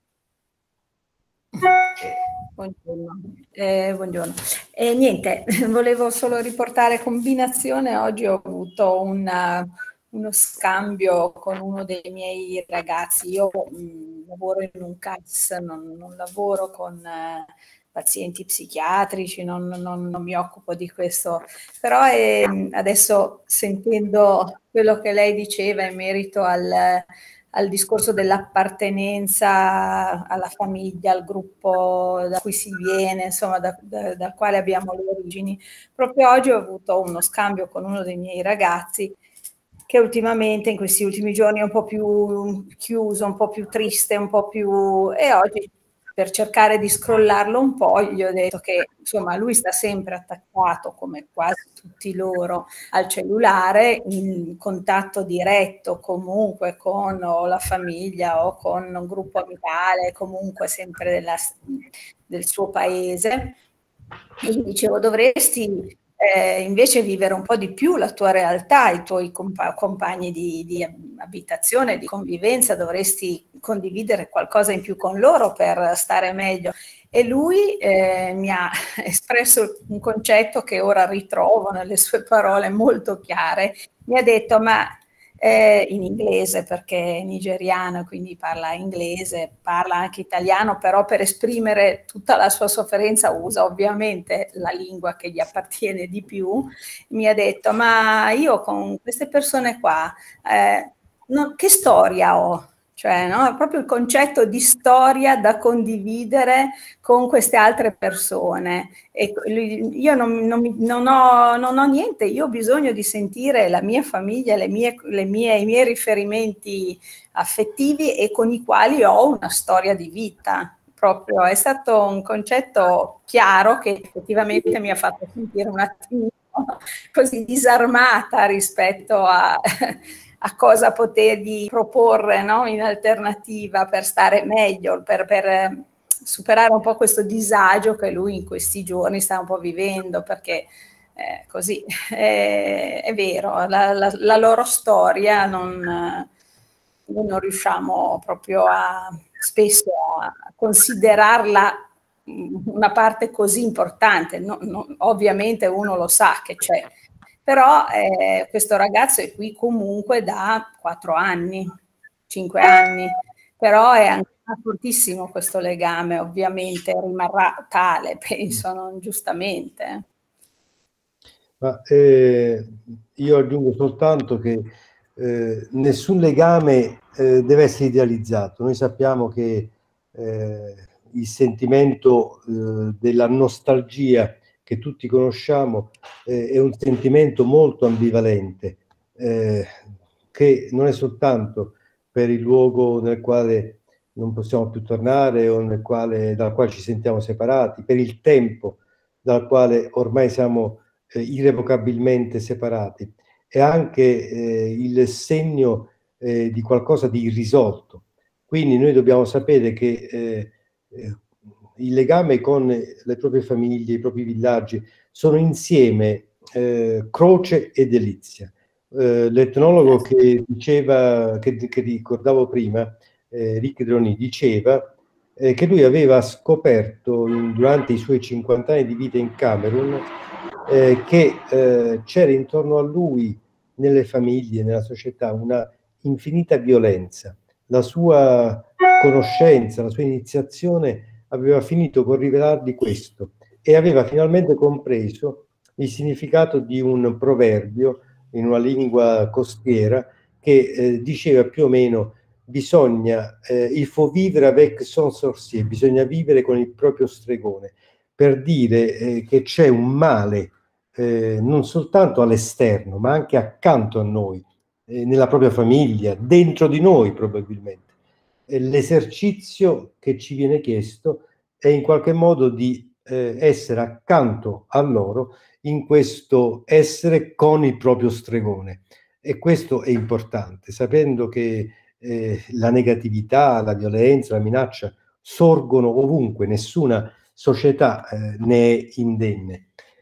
Buongiorno. Buongiorno. Niente, volevo solo riportare combinazione. Oggi ho avuto uno scambio con uno dei miei ragazzi. Io lavoro in un CAS, non lavoro con pazienti psichiatrici, non mi occupo di questo, però adesso sentendo quello che lei diceva in merito al discorso dell'appartenenza alla famiglia, al gruppo da cui si viene, insomma, dal quale abbiamo le origini. Proprio oggi ho avuto uno scambio con uno dei miei ragazzi che ultimamente, in questi ultimi giorni, è un po' più chiuso, un po' più triste, un po' più... E oggi, per cercare di scrollarlo un po', gli ho detto che, insomma, lui sta sempre attaccato, come quasi tutti loro, al cellulare, in contatto diretto comunque con o la famiglia o con un gruppo amicale, comunque sempre del suo paese. E gli dicevo, dovresti invece vivere un po' di più la tua realtà, i tuoi compagni di abitazione, di convivenza, dovresti condividere qualcosa in più con loro per stare meglio. E lui mi ha espresso un concetto che ora ritrovo nelle sue parole molto chiare. Mi ha detto, ma in inglese, perché è nigeriano, quindi parla inglese, parla anche italiano, però per esprimere tutta la sua sofferenza usa ovviamente la lingua che gli appartiene di più. Mi ha detto, ma io con queste persone qua, che storia ho? Cioè, no? È proprio il concetto di storia da condividere con queste altre persone. E io non ho niente, io ho bisogno di sentire la mia famiglia, i miei riferimenti affettivi e con i quali ho una storia di vita. Proprio è stato un concetto chiaro che effettivamente mi ha fatto sentire un attimo così disarmata rispetto a cosa potergli proporre, no? In alternativa per stare meglio, per superare un po' questo disagio che lui in questi giorni sta un po' vivendo, perché così è vero, la loro storia non riusciamo proprio spesso a considerarla una parte così importante. Ovviamente uno lo sa che c'è, però questo ragazzo è qui comunque da 4 anni 5 anni, però è ancora fortissimo questo legame, ovviamente rimarrà tale, penso, non giustamente. Ma, io aggiungo soltanto che nessun legame deve essere idealizzato. Noi sappiamo che il sentimento della nostalgia che tutti conosciamo è un sentimento molto ambivalente, che non è soltanto per il luogo nel quale non possiamo più tornare o dal quale ci sentiamo separati, per il tempo dal quale ormai siamo irrevocabilmente separati, è anche il segno di qualcosa di irrisolto. Quindi noi dobbiamo sapere che il legame con le proprie famiglie, i propri villaggi, sono insieme croce e delizia. L'etnologo che diceva, che ricordavo prima, Rick Droni, diceva che lui aveva scoperto durante i suoi 50 anni di vita in Camerun che c'era intorno a lui, nelle famiglie, nella società, una infinita violenza. La sua conoscenza, la sua iniziazione aveva finito con rivelargli questo e aveva finalmente compreso il significato di un proverbio in una lingua costiera che diceva più o meno: bisogna, il faut vivre avec son sorcier, bisogna vivere con il proprio stregone, per dire che c'è un male non soltanto all'esterno, ma anche accanto a noi, nella propria famiglia, dentro di noi probabilmente. L'esercizio che ci viene chiesto è in qualche modo di essere accanto a loro in questo essere con il proprio stregone. E questo è importante, sapendo che la negatività, la violenza, la minaccia sorgono ovunque, nessuna società ne è indenne.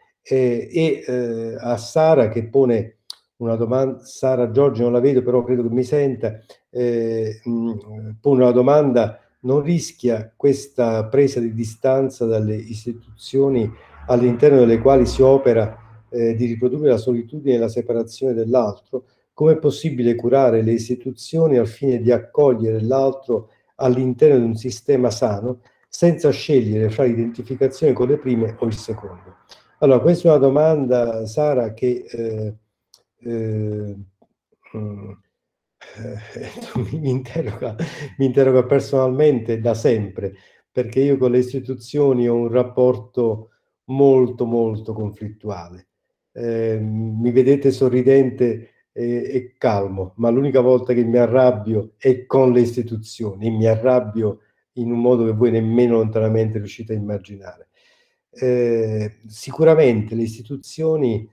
A Sara che pone una domanda, Sara Giorgi non la vedo, però credo che mi senta, pone una domanda: non rischia questa presa di distanza dalle istituzioni all'interno delle quali si opera di riprodurre la solitudine e la separazione dell'altro? Come è possibile curare le istituzioni al fine di accogliere l'altro all'interno di un sistema sano, senza scegliere fra l'identificazione con le prime o il secondo? Allora, questa è una domanda, Sara, che mi interroga personalmente da sempre, perché io con le istituzioni ho un rapporto molto, molto conflittuale. Mi vedete sorridente e calmo, ma l'unica volta che mi arrabbio è con le istituzioni, e mi arrabbio in un modo che voi nemmeno lontanamente riuscite a immaginare. Sicuramente le istituzioni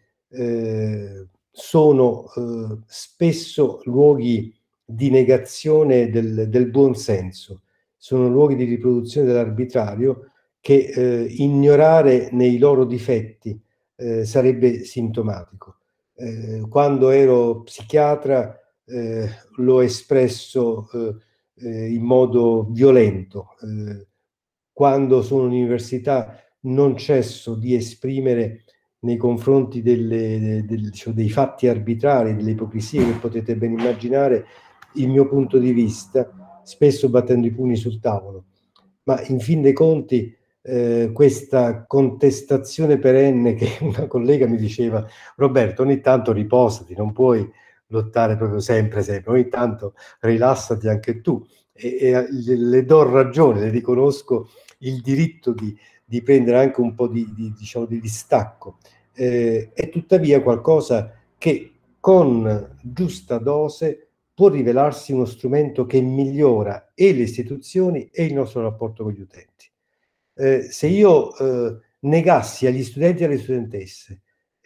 sono spesso luoghi di negazione del buon senso, sono luoghi di riproduzione dell'arbitrario che ignorare nei loro difetti sarebbe sintomatico. Quando ero psichiatra l'ho espresso in modo violento. Quando sono all'università non cesso di esprimere nei confronti dei fatti arbitrari, delle ipocrisie che potete ben immaginare, il mio punto di vista, spesso battendo i pugni sul tavolo. Ma in fin dei conti questa contestazione perenne che una collega mi diceva: Roberto, ogni tanto riposati, non puoi lottare proprio sempre, ogni tanto rilassati anche tu. E le do ragione, le riconosco il diritto di prendere anche un po' diciamo, di distacco. È tuttavia qualcosa che con giusta dose può rivelarsi uno strumento che migliora e le istituzioni e il nostro rapporto con gli utenti. Se io negassi agli studenti e alle studentesse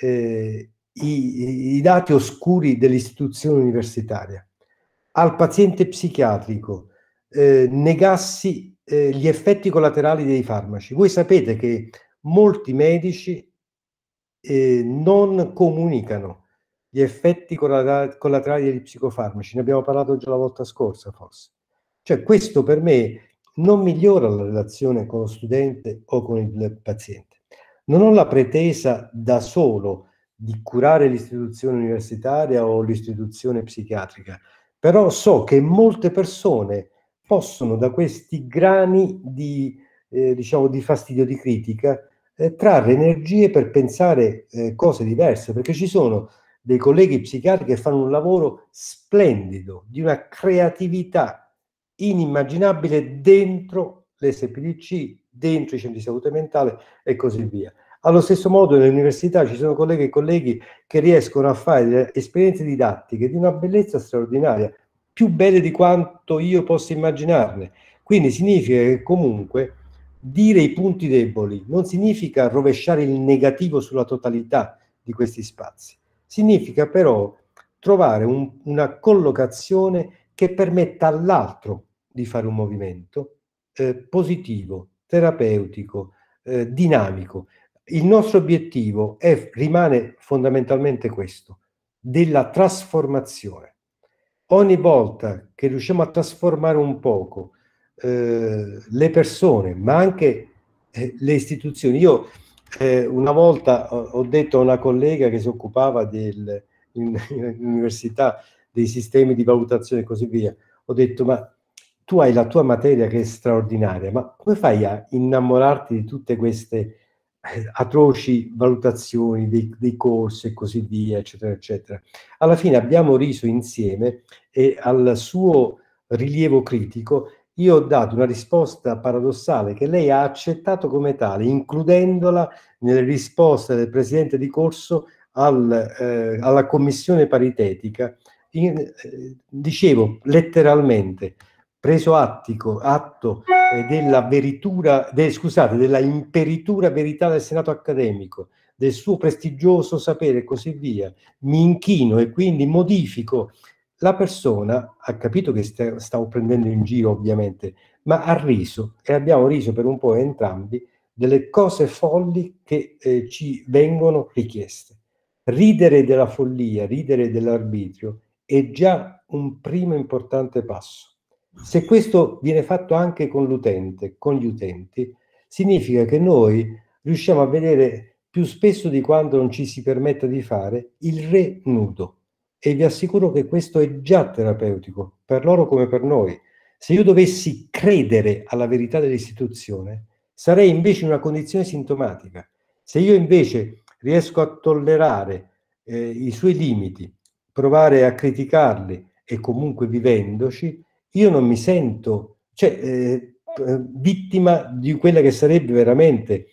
i dati oscuri dell'istituzione universitaria, al paziente psichiatrico negassi gli effetti collaterali dei farmaci, voi sapete che molti medici non comunicano gli effetti collaterali degli psicofarmaci, ne abbiamo parlato già la volta scorsa forse. Cioè questo per me non migliora la relazione con lo studente o con il paziente. Non ho la pretesa da solo di curare l'istituzione universitaria o l'istituzione psichiatrica, però so che molte persone possono da questi grani di, diciamo, di fastidio, di critica, trarre energie per pensare cose diverse, perché ci sono dei colleghi psichiatri che fanno un lavoro splendido, di una creatività inimmaginabile dentro l'SPDC, dentro i centri di salute mentale e così via. Allo stesso modo nelle università ci sono colleghe e colleghi che riescono a fare delle esperienze didattiche di una bellezza straordinaria, più belle di quanto io possa immaginarne. Quindi significa che comunque dire i punti deboli non significa rovesciare il negativo sulla totalità di questi spazi. Significa però trovare una collocazione che permetta all'altro di fare un movimento positivo, terapeutico, dinamico. Il nostro obiettivo rimane fondamentalmente questo, della trasformazione. Ogni volta che riusciamo a trasformare un poco le persone, ma anche le istituzioni. Io una volta ho detto a una collega che si occupava in università dei sistemi di valutazione e così via, ho detto: ma tu hai la tua materia che è straordinaria, ma come fai a innamorarti di tutte queste atroci valutazioni dei corsi e così via, eccetera, eccetera? Alla fine abbiamo riso insieme e al suo rilievo critico io ho dato una risposta paradossale che lei ha accettato come tale, includendola nelle risposte del presidente di corso alla commissione paritetica. Dicevo letteralmente, preso atto della della imperitura verità del Senato accademico, del suo prestigioso sapere e così via, mi inchino e quindi modifico. La persona ha capito che stavo prendendo in giro, ovviamente, ma ha riso, e abbiamo riso per un po' entrambi delle cose folli che ci vengono richieste. Ridere della follia, ridere dell'arbitrio è già un primo importante passo. Se questo viene fatto anche con l'utente, con gli utenti, significa che noi riusciamo a vedere più spesso di quanto non ci si permetta di fare il re nudo. E vi assicuro che questo è già terapeutico, per loro come per noi. Se io dovessi credere alla verità dell'istituzione, sarei invece in una condizione sintomatica. Se io invece riesco a tollerare i suoi limiti, provare a criticarli e comunque vivendoci, io non mi sento vittima di quella che sarebbe veramente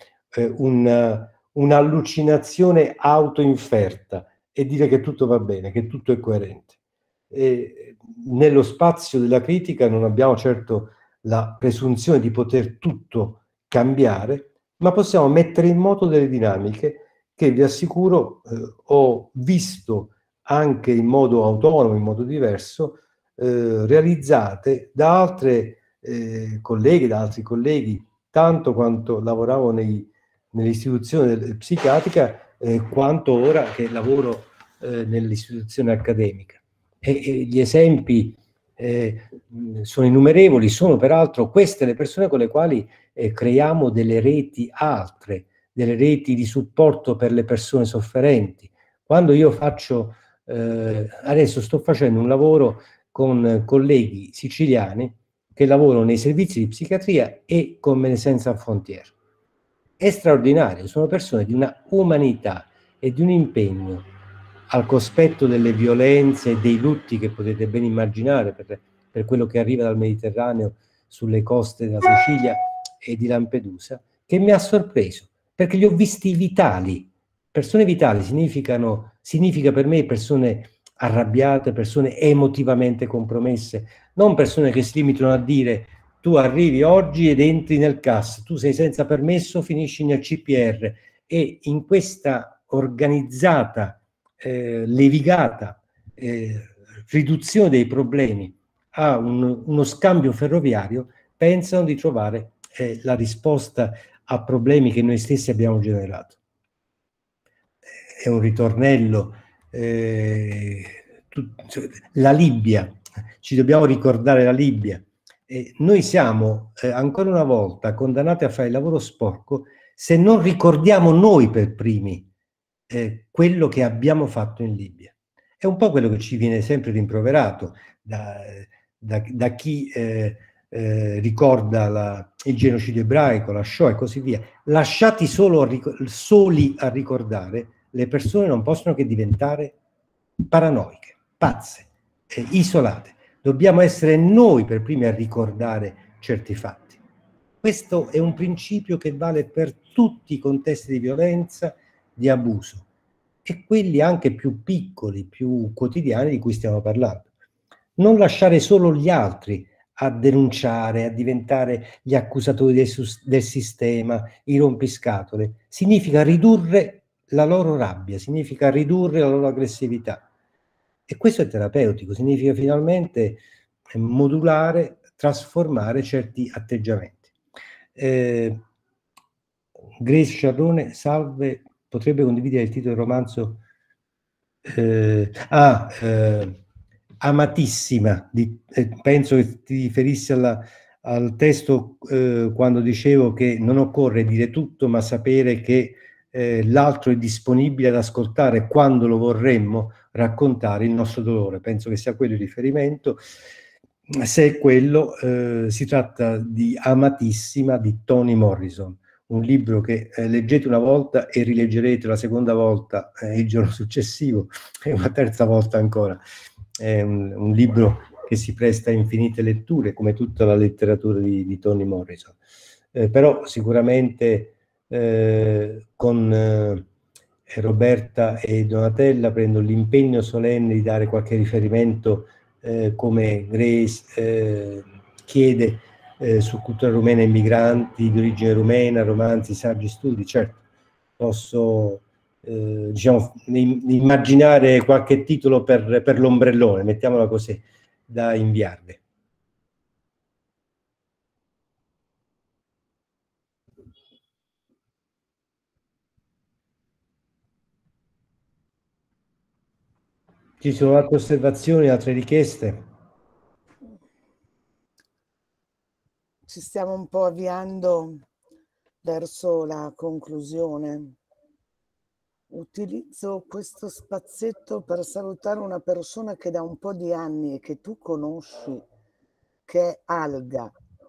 un'allucinazione autoinferta, e dire che tutto va bene, che tutto è coerente. Nello spazio della critica non abbiamo certo la presunzione di poter tutto cambiare, ma possiamo mettere in moto delle dinamiche che vi assicuro ho visto anche in modo autonomo, in modo diverso, realizzate da altre colleghe, da altri colleghi, tanto quanto lavoravo nell'istituzione psichiatrica, quanto ora che lavoro nell'istituzione accademica. E gli esempi sono innumerevoli, sono peraltro queste le persone con le quali creiamo delle reti altre, delle reti di supporto per le persone sofferenti. Quando io faccio, adesso sto facendo un lavoro con colleghi siciliani che lavorano nei servizi di psichiatria e con Médecins Sans Frontières. È straordinario, sono persone di una umanità e di un impegno al cospetto delle violenze e dei lutti che potete ben immaginare per quello che arriva dal Mediterraneo sulle coste della Sicilia e di Lampedusa, che mi ha sorpreso, perché li ho visti vitali. Persone vitali significa per me persone arrabbiate, persone emotivamente compromesse, non persone che si limitano a dire: tu arrivi oggi ed entri nel CAS, tu sei senza permesso, finisci nel CPR, e in questa organizzata, levigata riduzione dei problemi a uno scambio ferroviario pensano di trovare la risposta a problemi che noi stessi abbiamo generato. È un ritornello, la Libia, ci dobbiamo ricordare la Libia. Noi siamo ancora una volta condannati a fare il lavoro sporco se non ricordiamo noi per primi quello che abbiamo fatto in Libia. È un po' quello che ci viene sempre rimproverato da chi ricorda il genocidio ebraico, la Shoah e così via. Lasciati soli a ricordare, le persone non possono che diventare paranoiche, pazze, isolate. Dobbiamo essere noi per primi a ricordare certi fatti. Questo è un principio che vale per tutti i contesti di violenza, di abuso, e quelli anche più piccoli, più quotidiani di cui stiamo parlando. Non lasciare solo gli altri a denunciare, a diventare gli accusatori del sistema, i rompiscatole, significa ridurre la loro rabbia, significa ridurre la loro aggressività. E questo è terapeutico, significa finalmente modulare, trasformare certi atteggiamenti. Grace Sciarrone, salve, potrebbe condividere il titolo del romanzo? Amatissima, penso che ti riferissi al testo quando dicevo che non occorre dire tutto, ma sapere che l'altro è disponibile ad ascoltare quando lo vorremmo raccontare il nostro dolore. Penso che sia quello il riferimento. Se è quello, si tratta di Amatissima di Toni Morrison, un libro che leggete una volta e rileggerete la seconda volta il giorno successivo e una terza volta ancora. È un libro che si presta a infinite letture, come tutta la letteratura di Toni Morrison. Però sicuramente con Roberta e Donatella prendo l'impegno solenne di dare qualche riferimento come Grace chiede su cultura rumena e migranti di origine rumena, romanzi, saggi, studi. Certo, posso diciamo, immaginare qualche titolo per l'ombrellone, mettiamola così, da inviarle. Ci sono altre osservazioni, altre richieste? Ci stiamo un po' avviando verso la conclusione. Utilizzo questo spazietto per salutare una persona che da un po' di anni e che tu conosci, che è Alga,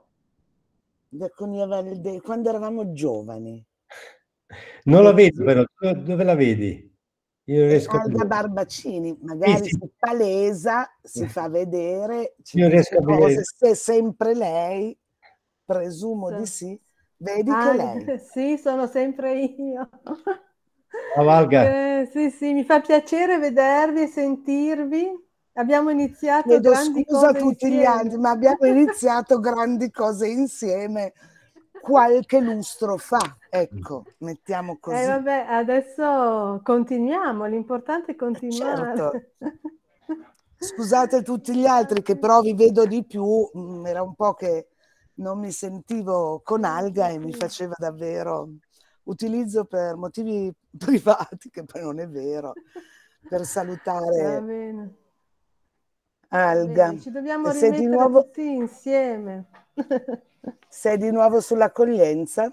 quando eravamo giovani. Non la vedo però, dove la vedi? Io non riesco Alga a Barbacini, magari sì. si palesa, si fa vedere, ci Io dice riesco a cose, vedere. se è sempre lei, presumo di sì, vedi che lei. Sì, sono sempre io. Alga. Sì, mi fa piacere vedervi e sentirvi. Abbiamo iniziato Chiedo grandi scusa a cose tutti gli insieme. altri, ma abbiamo iniziato grandi cose insieme qualche lustro fa, ecco, mettiamo così. Vabbè, adesso continuiamo, l'importante è continuare. Certo. Scusate tutti gli altri che però vi vedo di più, era un po' che non mi sentivo con Alga e mi faceva davvero, utilizzo per motivi privati, che poi non è vero, per salutare Va bene. Alga. Bene, ci dobbiamo Sei di rimettere nuovo, tutti insieme. sei di nuovo sull'accoglienza?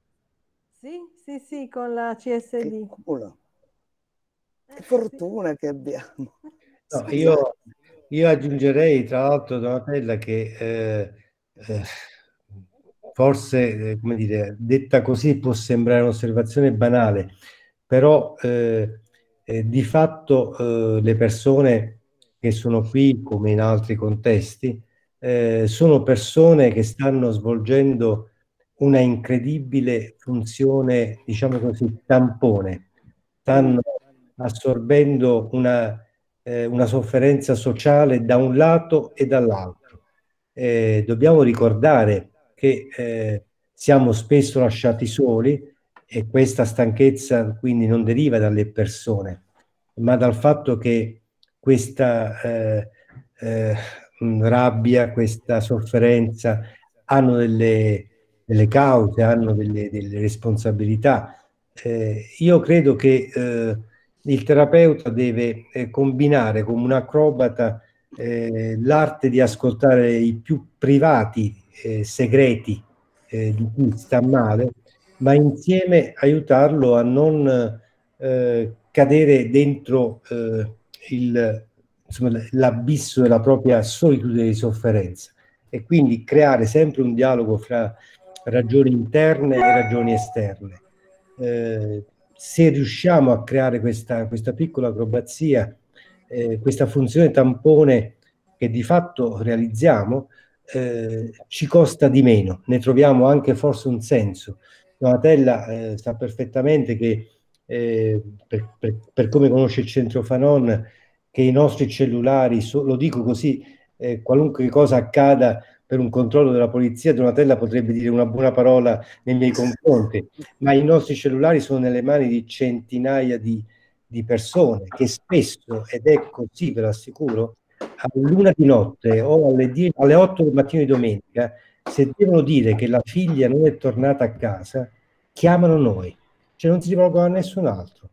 Sì, con la CSD. Che culo. Che fortuna che abbiamo. No, io aggiungerei, tra l'altro, Donatella, che forse, come dire, detta così può sembrare un'osservazione banale, però di fatto le persone che sono qui, come in altri contesti, sono persone che stanno svolgendo una incredibile funzione, diciamo così, tampone. Stanno assorbendo una sofferenza sociale da un lato e dall'altro. Dobbiamo ricordare che siamo spesso lasciati soli e questa stanchezza quindi non deriva dalle persone, ma dal fatto che questa rabbia, questa sofferenza hanno delle cause, hanno delle responsabilità. Io credo che il terapeuta deve combinare come un acrobata l'arte di ascoltare i più privati segreti di chi sta male, ma insieme aiutarlo a non cadere dentro insomma, l'abisso della propria solitudine di sofferenza, e quindi creare sempre un dialogo fra ragioni interne e ragioni esterne. Se riusciamo a creare questa piccola acrobazia, questa funzione tampone che di fatto realizziamo, ci costa di meno, ne troviamo anche forse un senso. Donatella sa perfettamente che per come conosce il centro Fanon, che i nostri cellulari, lo dico così, qualunque cosa accada per un controllo della polizia, Donatella potrebbe dire una buona parola nei miei confronti, ma i nostri cellulari sono nelle mani di centinaia di persone che spesso, ed è così, ve lo assicuro, all'1 di notte o alle 8 del mattino di domenica, se devono dire che la figlia non è tornata a casa, chiamano noi, cioè non si rivolgono a nessun altro.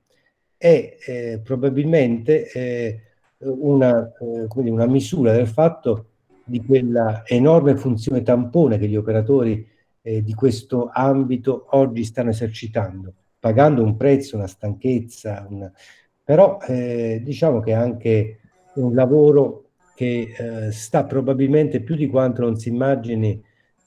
È probabilmente come dire, una misura del fatto di quella enorme funzione tampone che gli operatori di questo ambito oggi stanno esercitando, pagando un prezzo, una stanchezza, però diciamo che è anche un lavoro che sta probabilmente più di quanto non si immagini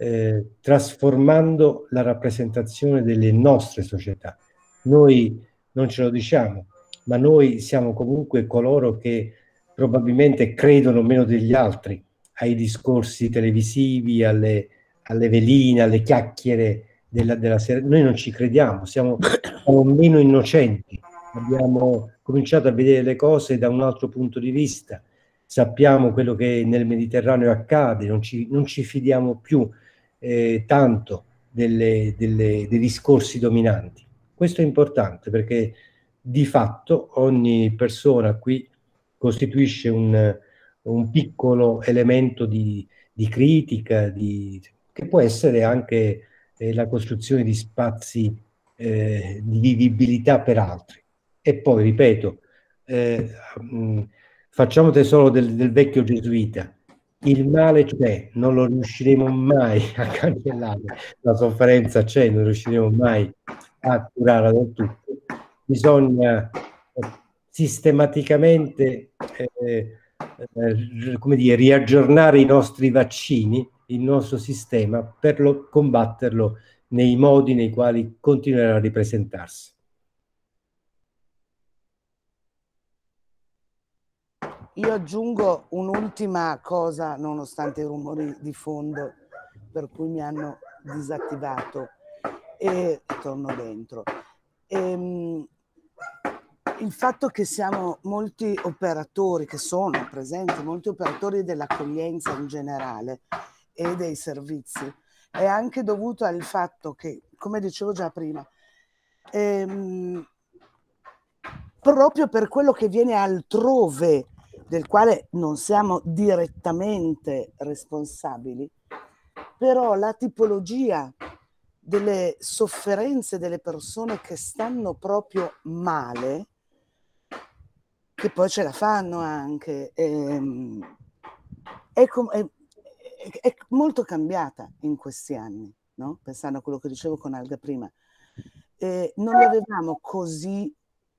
trasformando la rappresentazione delle nostre società. Noi non ce lo diciamo, ma noi siamo comunque coloro che probabilmente credono meno degli altri ai discorsi televisivi, alle veline, alle chiacchiere della sera. Noi non ci crediamo, siamo meno innocenti, abbiamo cominciato a vedere le cose da un altro punto di vista, sappiamo quello che nel Mediterraneo accade, non ci fidiamo più tanto dei discorsi dominanti. Questo è importante perché di fatto ogni persona qui costituisce un piccolo elemento di critica, che può essere anche la costruzione di spazi di vivibilità per altri. E poi, ripeto, facciamo tesoro del vecchio gesuita. Il male c'è, non lo riusciremo mai a cancellare, la sofferenza c'è, non riusciremo mai a curarla del tutto. Bisogna sistematicamente come dire, riaggiornare i nostri vaccini, il nostro sistema, per combatterlo nei modi nei quali continuerà a ripresentarsi. Io aggiungo un'ultima cosa, nonostante i rumori di fondo per cui mi hanno disattivato, e torno dentro. Il fatto che siamo molti operatori, che sono presenti molti operatori dell'accoglienza in generale e dei servizi, è anche dovuto al fatto che, come dicevo già prima, proprio per quello che viene altrove, del quale non siamo direttamente responsabili, però la tipologia delle sofferenze delle persone che stanno proprio male, che poi ce la fanno anche, è molto cambiata in questi anni, no? Pensando a quello che dicevo con Alga prima. Non li avevamo così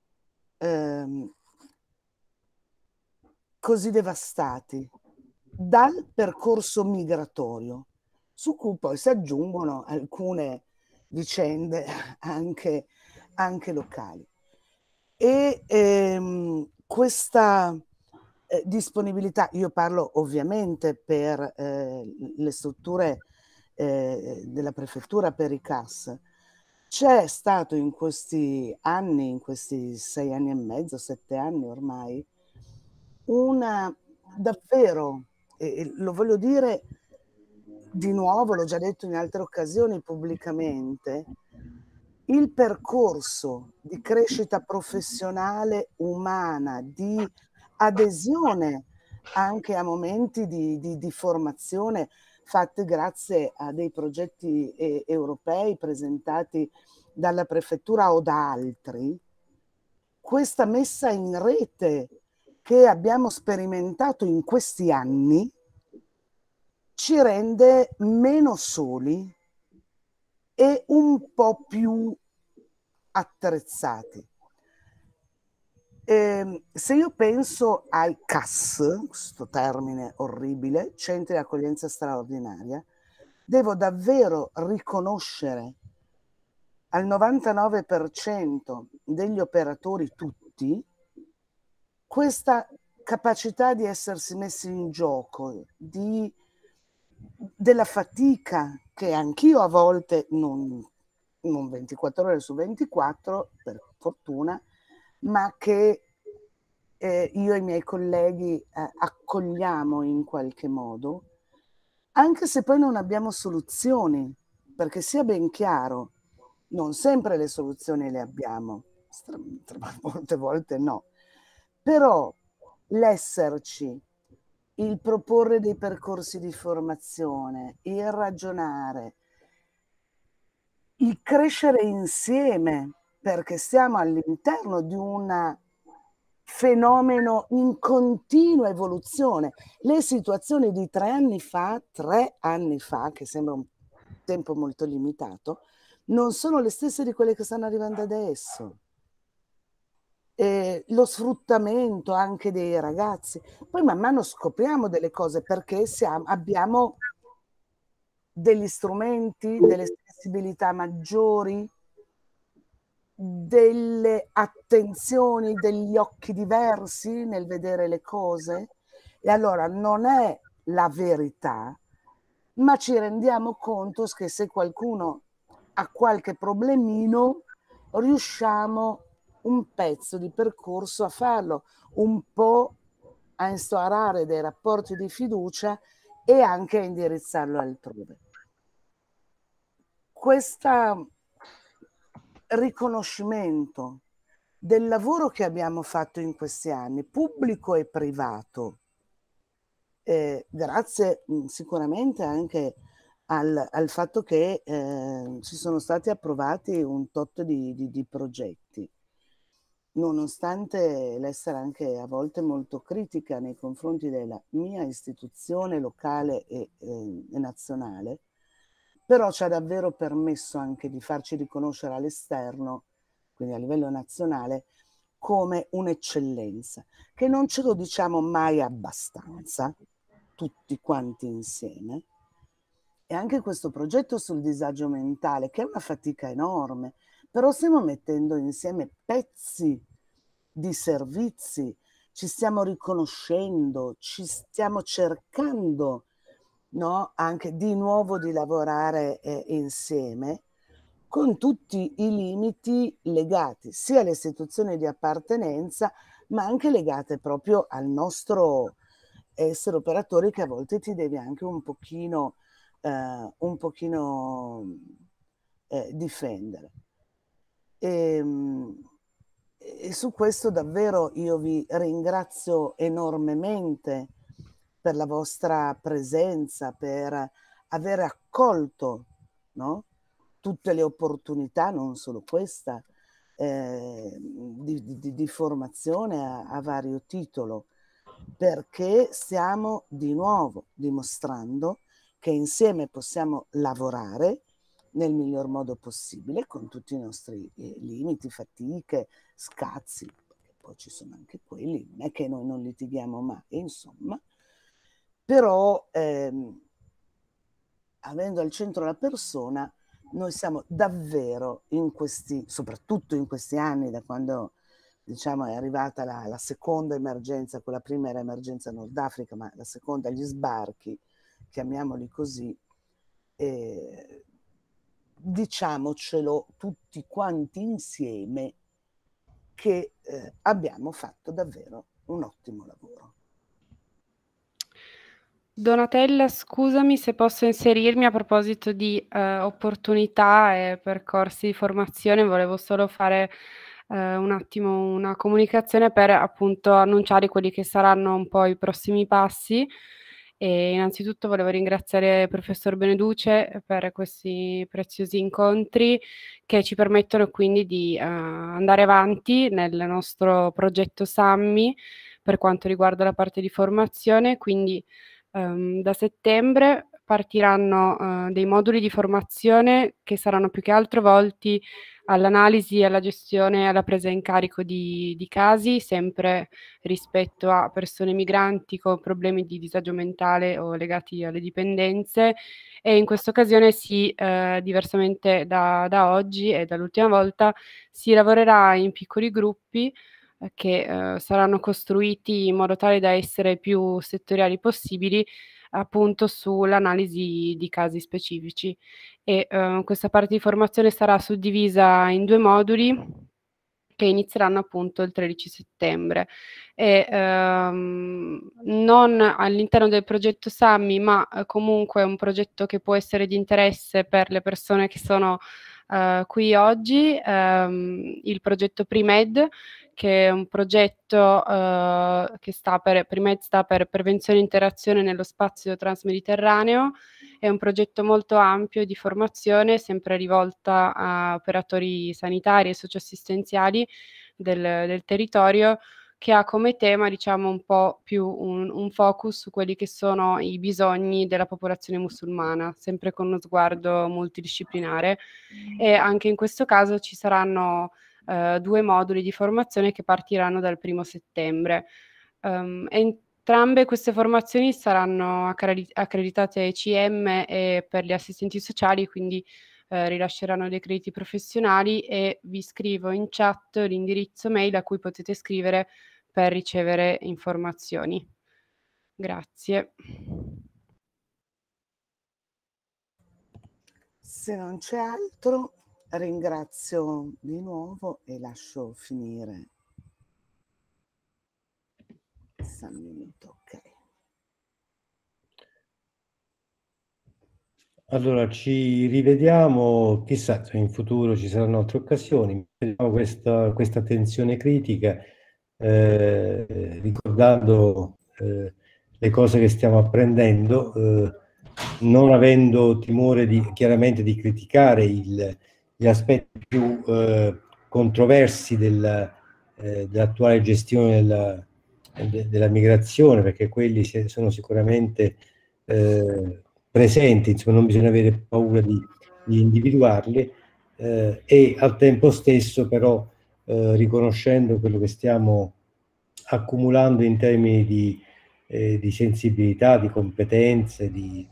devastati dal percorso migratorio, su cui poi si aggiungono alcune vicende anche locali. E questa disponibilità, io parlo ovviamente per le strutture della prefettura, per i CAS, c'è stato in questi anni, in questi 6 anni e mezzo, 7 anni ormai, davvero, e lo voglio dire di nuovo, l'ho già detto in altre occasioni pubblicamente, il percorso di crescita professionale umana, di adesione anche a momenti di formazione fatti grazie a dei progetti europei presentati dalla prefettura o da altri, questa messa in rete che abbiamo sperimentato in questi anni ci rende meno soli e un po' più attrezzati. Se io penso ai CAS, questo termine orribile, centri di accoglienza straordinaria, devo davvero riconoscere al 99% degli operatori tutti questa capacità di essersi messi in gioco, della fatica che anch'io a volte, non 24 ore su 24, per fortuna, ma che io e i miei colleghi accogliamo in qualche modo, anche se poi non abbiamo soluzioni, perché sia ben chiaro, non sempre le soluzioni le abbiamo, molte volte no, però l'esserci, il proporre dei percorsi di formazione, il ragionare, il crescere insieme, perché siamo all'interno di un fenomeno in continua evoluzione. Le situazioni di 3 anni fa, che sembra un tempo molto limitato, non sono le stesse di quelle che stanno arrivando adesso. Lo sfruttamento anche dei ragazzi. Poi man mano scopriamo delle cose perché abbiamo degli strumenti, delle sensibilità maggiori, delle attenzioni, degli occhi diversi nel vedere le cose, e allora non è la verità, ma ci rendiamo conto che se qualcuno ha qualche problemino, riusciamo un pezzo di percorso a farlo, un po' a instaurare dei rapporti di fiducia e anche a indirizzarlo altrove. Questo riconoscimento del lavoro che abbiamo fatto in questi anni, pubblico e privato, grazie sicuramente anche al fatto che ci sono stati approvati un tot di progetti, nonostante l'essere anche a volte molto critica nei confronti della mia istituzione locale e nazionale, però ci ha davvero permesso anche di farci riconoscere all'esterno, quindi a livello nazionale, come un'eccellenza, che non ce lo diciamo mai abbastanza, tutti quanti insieme. E anche questo progetto sul disagio mentale, che è una fatica enorme, però stiamo mettendo insieme pezzi di servizi, ci stiamo riconoscendo, ci stiamo cercando, no? Anche di nuovo di lavorare insieme, con tutti i limiti legati sia alle istituzioni di appartenenza, ma anche legate proprio al nostro essere operatori, che a volte ti devi anche un pochino difendere. E su questo davvero io vi ringrazio enormemente per la vostra presenza, per aver accolto, no? Tutte le opportunità, non solo questa, di formazione a vario titolo, perché stiamo di nuovo dimostrando che insieme possiamo lavorare nel miglior modo possibile, con tutti i nostri limiti, fatiche, scazzi, perché poi ci sono anche quelli, non è che noi non litighiamo mai, insomma, però avendo al centro la persona, noi siamo davvero in questi, soprattutto in questi anni, da quando diciamo è arrivata la seconda emergenza, quella prima era emergenza Nord Africa, ma la seconda gli sbarchi, chiamiamoli così, diciamocelo tutti quanti insieme che abbiamo fatto davvero un ottimo lavoro. Donatella, scusami se posso inserirmi a proposito di opportunità e percorsi di formazione, volevo solo fare un attimo una comunicazione per appunto annunciare quelli che saranno un po' i prossimi passi. E innanzitutto volevo ringraziare il professor Beneduce per questi preziosi incontri che ci permettono quindi di andare avanti nel nostro progetto SAMMI per quanto riguarda la parte di formazione, quindi da settembre partiranno dei moduli di formazione che saranno più che altro volti all'analisi, alla gestione, alla presa in carico di casi, sempre rispetto a persone migranti con problemi di disagio mentale o legati alle dipendenze, e in questa occasione diversamente da oggi e dall'ultima volta, si lavorerà in piccoli gruppi che saranno costruiti in modo tale da essere più settoriali possibili, appunto sull'analisi di casi specifici. E questa parte di formazione sarà suddivisa in 2 moduli che inizieranno appunto il 13 settembre e non all'interno del progetto SAMMI, ma comunque un progetto che può essere di interesse per le persone che sono qui oggi, il progetto Pre-Med, che è un progetto che Pre-Med sta per prevenzione e interazione nello spazio transmediterraneo. È un progetto molto ampio di formazione, sempre rivolta a operatori sanitari e socioassistenziali del territorio, che ha come tema, diciamo, un po' più un focus su quelli che sono i bisogni della popolazione musulmana, sempre con uno sguardo multidisciplinare. E anche in questo caso ci saranno 2 moduli di formazione che partiranno dal 1° settembre. Entrambe queste formazioni saranno accreditate ECM e per gli assistenti sociali, quindi rilasceranno dei crediti professionali, e vi scrivo in chat l'indirizzo mail a cui potete scrivere per ricevere informazioni. Grazie. Se non c'è altro, ringrazio di nuovo e lascio finire. Ok. Allora, ci rivediamo, chissà, se in futuro ci saranno altre occasioni. Vediamo questa attenzione critica, ricordando le cose che stiamo apprendendo, non avendo timore chiaramente di criticare gli aspetti più controversi dell'attuale gestione della migrazione, perché quelli sono sicuramente presenti, insomma, non bisogna avere paura di individuarli, e al tempo stesso però riconoscendo quello che stiamo accumulando in termini di sensibilità, di competenze, di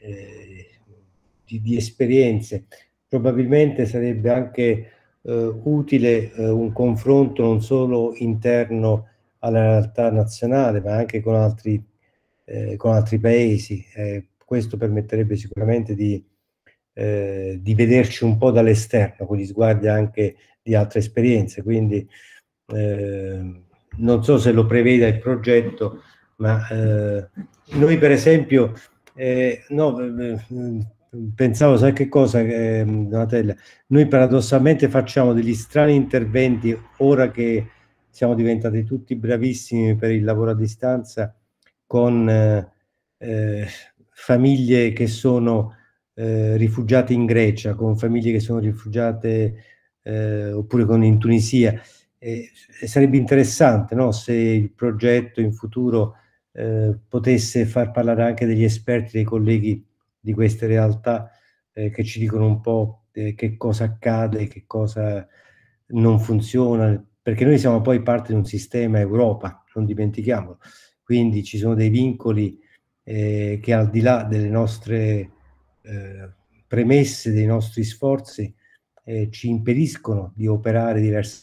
esperienze. Probabilmente sarebbe anche utile un confronto non solo interno alla realtà nazionale, ma anche con altri paesi. Questo permetterebbe sicuramente di vederci un po' dall'esterno, con gli sguardi anche di altre esperienze. Quindi non so se lo prevede il progetto, ma noi per esempio pensavo, sai che cosa, Donatella? Noi paradossalmente facciamo degli strani interventi ora che siamo diventati tutti bravissimi per il lavoro a distanza, con famiglie che sono rifugiate in Grecia, con famiglie che sono rifugiate oppure in Tunisia. Sarebbe interessante, no, se il progetto in futuro potesse far parlare anche degli esperti, dei colleghi di queste realtà, che ci dicono un po' che cosa accade, che cosa non funziona, perché noi siamo poi parte di un sistema Europa, non dimentichiamolo. Quindi ci sono dei vincoli che, al di là delle nostre premesse, dei nostri sforzi, ci impediscono di operare diversamente.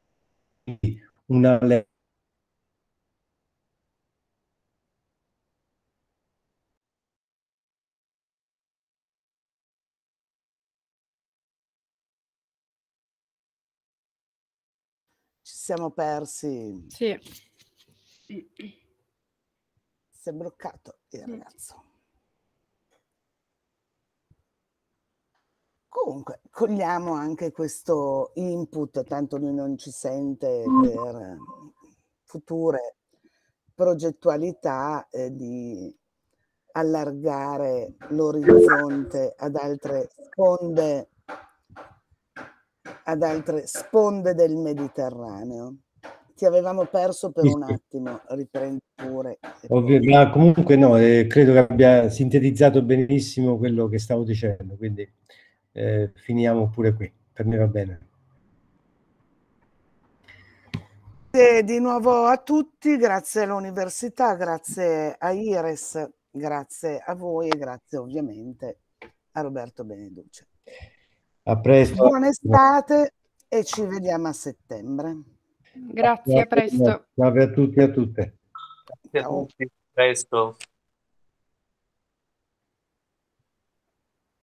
Ci siamo persi. Sì. Si è bloccato il ragazzo. Comunque, cogliamo anche questo input, tanto lui non ci sente, per future progettualità, di allargare l'orizzonte ad altre sponde del Mediterraneo. Ti avevamo perso per un attimo, riprendi pure. Ma comunque no, credo che abbia sintetizzato benissimo quello che stavo dicendo, quindi finiamo pure qui, per me va bene. Grazie di nuovo a tutti, grazie all'università, grazie a Iris, grazie a voi e grazie ovviamente a Roberto Beneduce. A presto. Buona estate e ci vediamo a settembre. Grazie, a presto. Salve a tutti e a tutte. Grazie a tutti, a presto.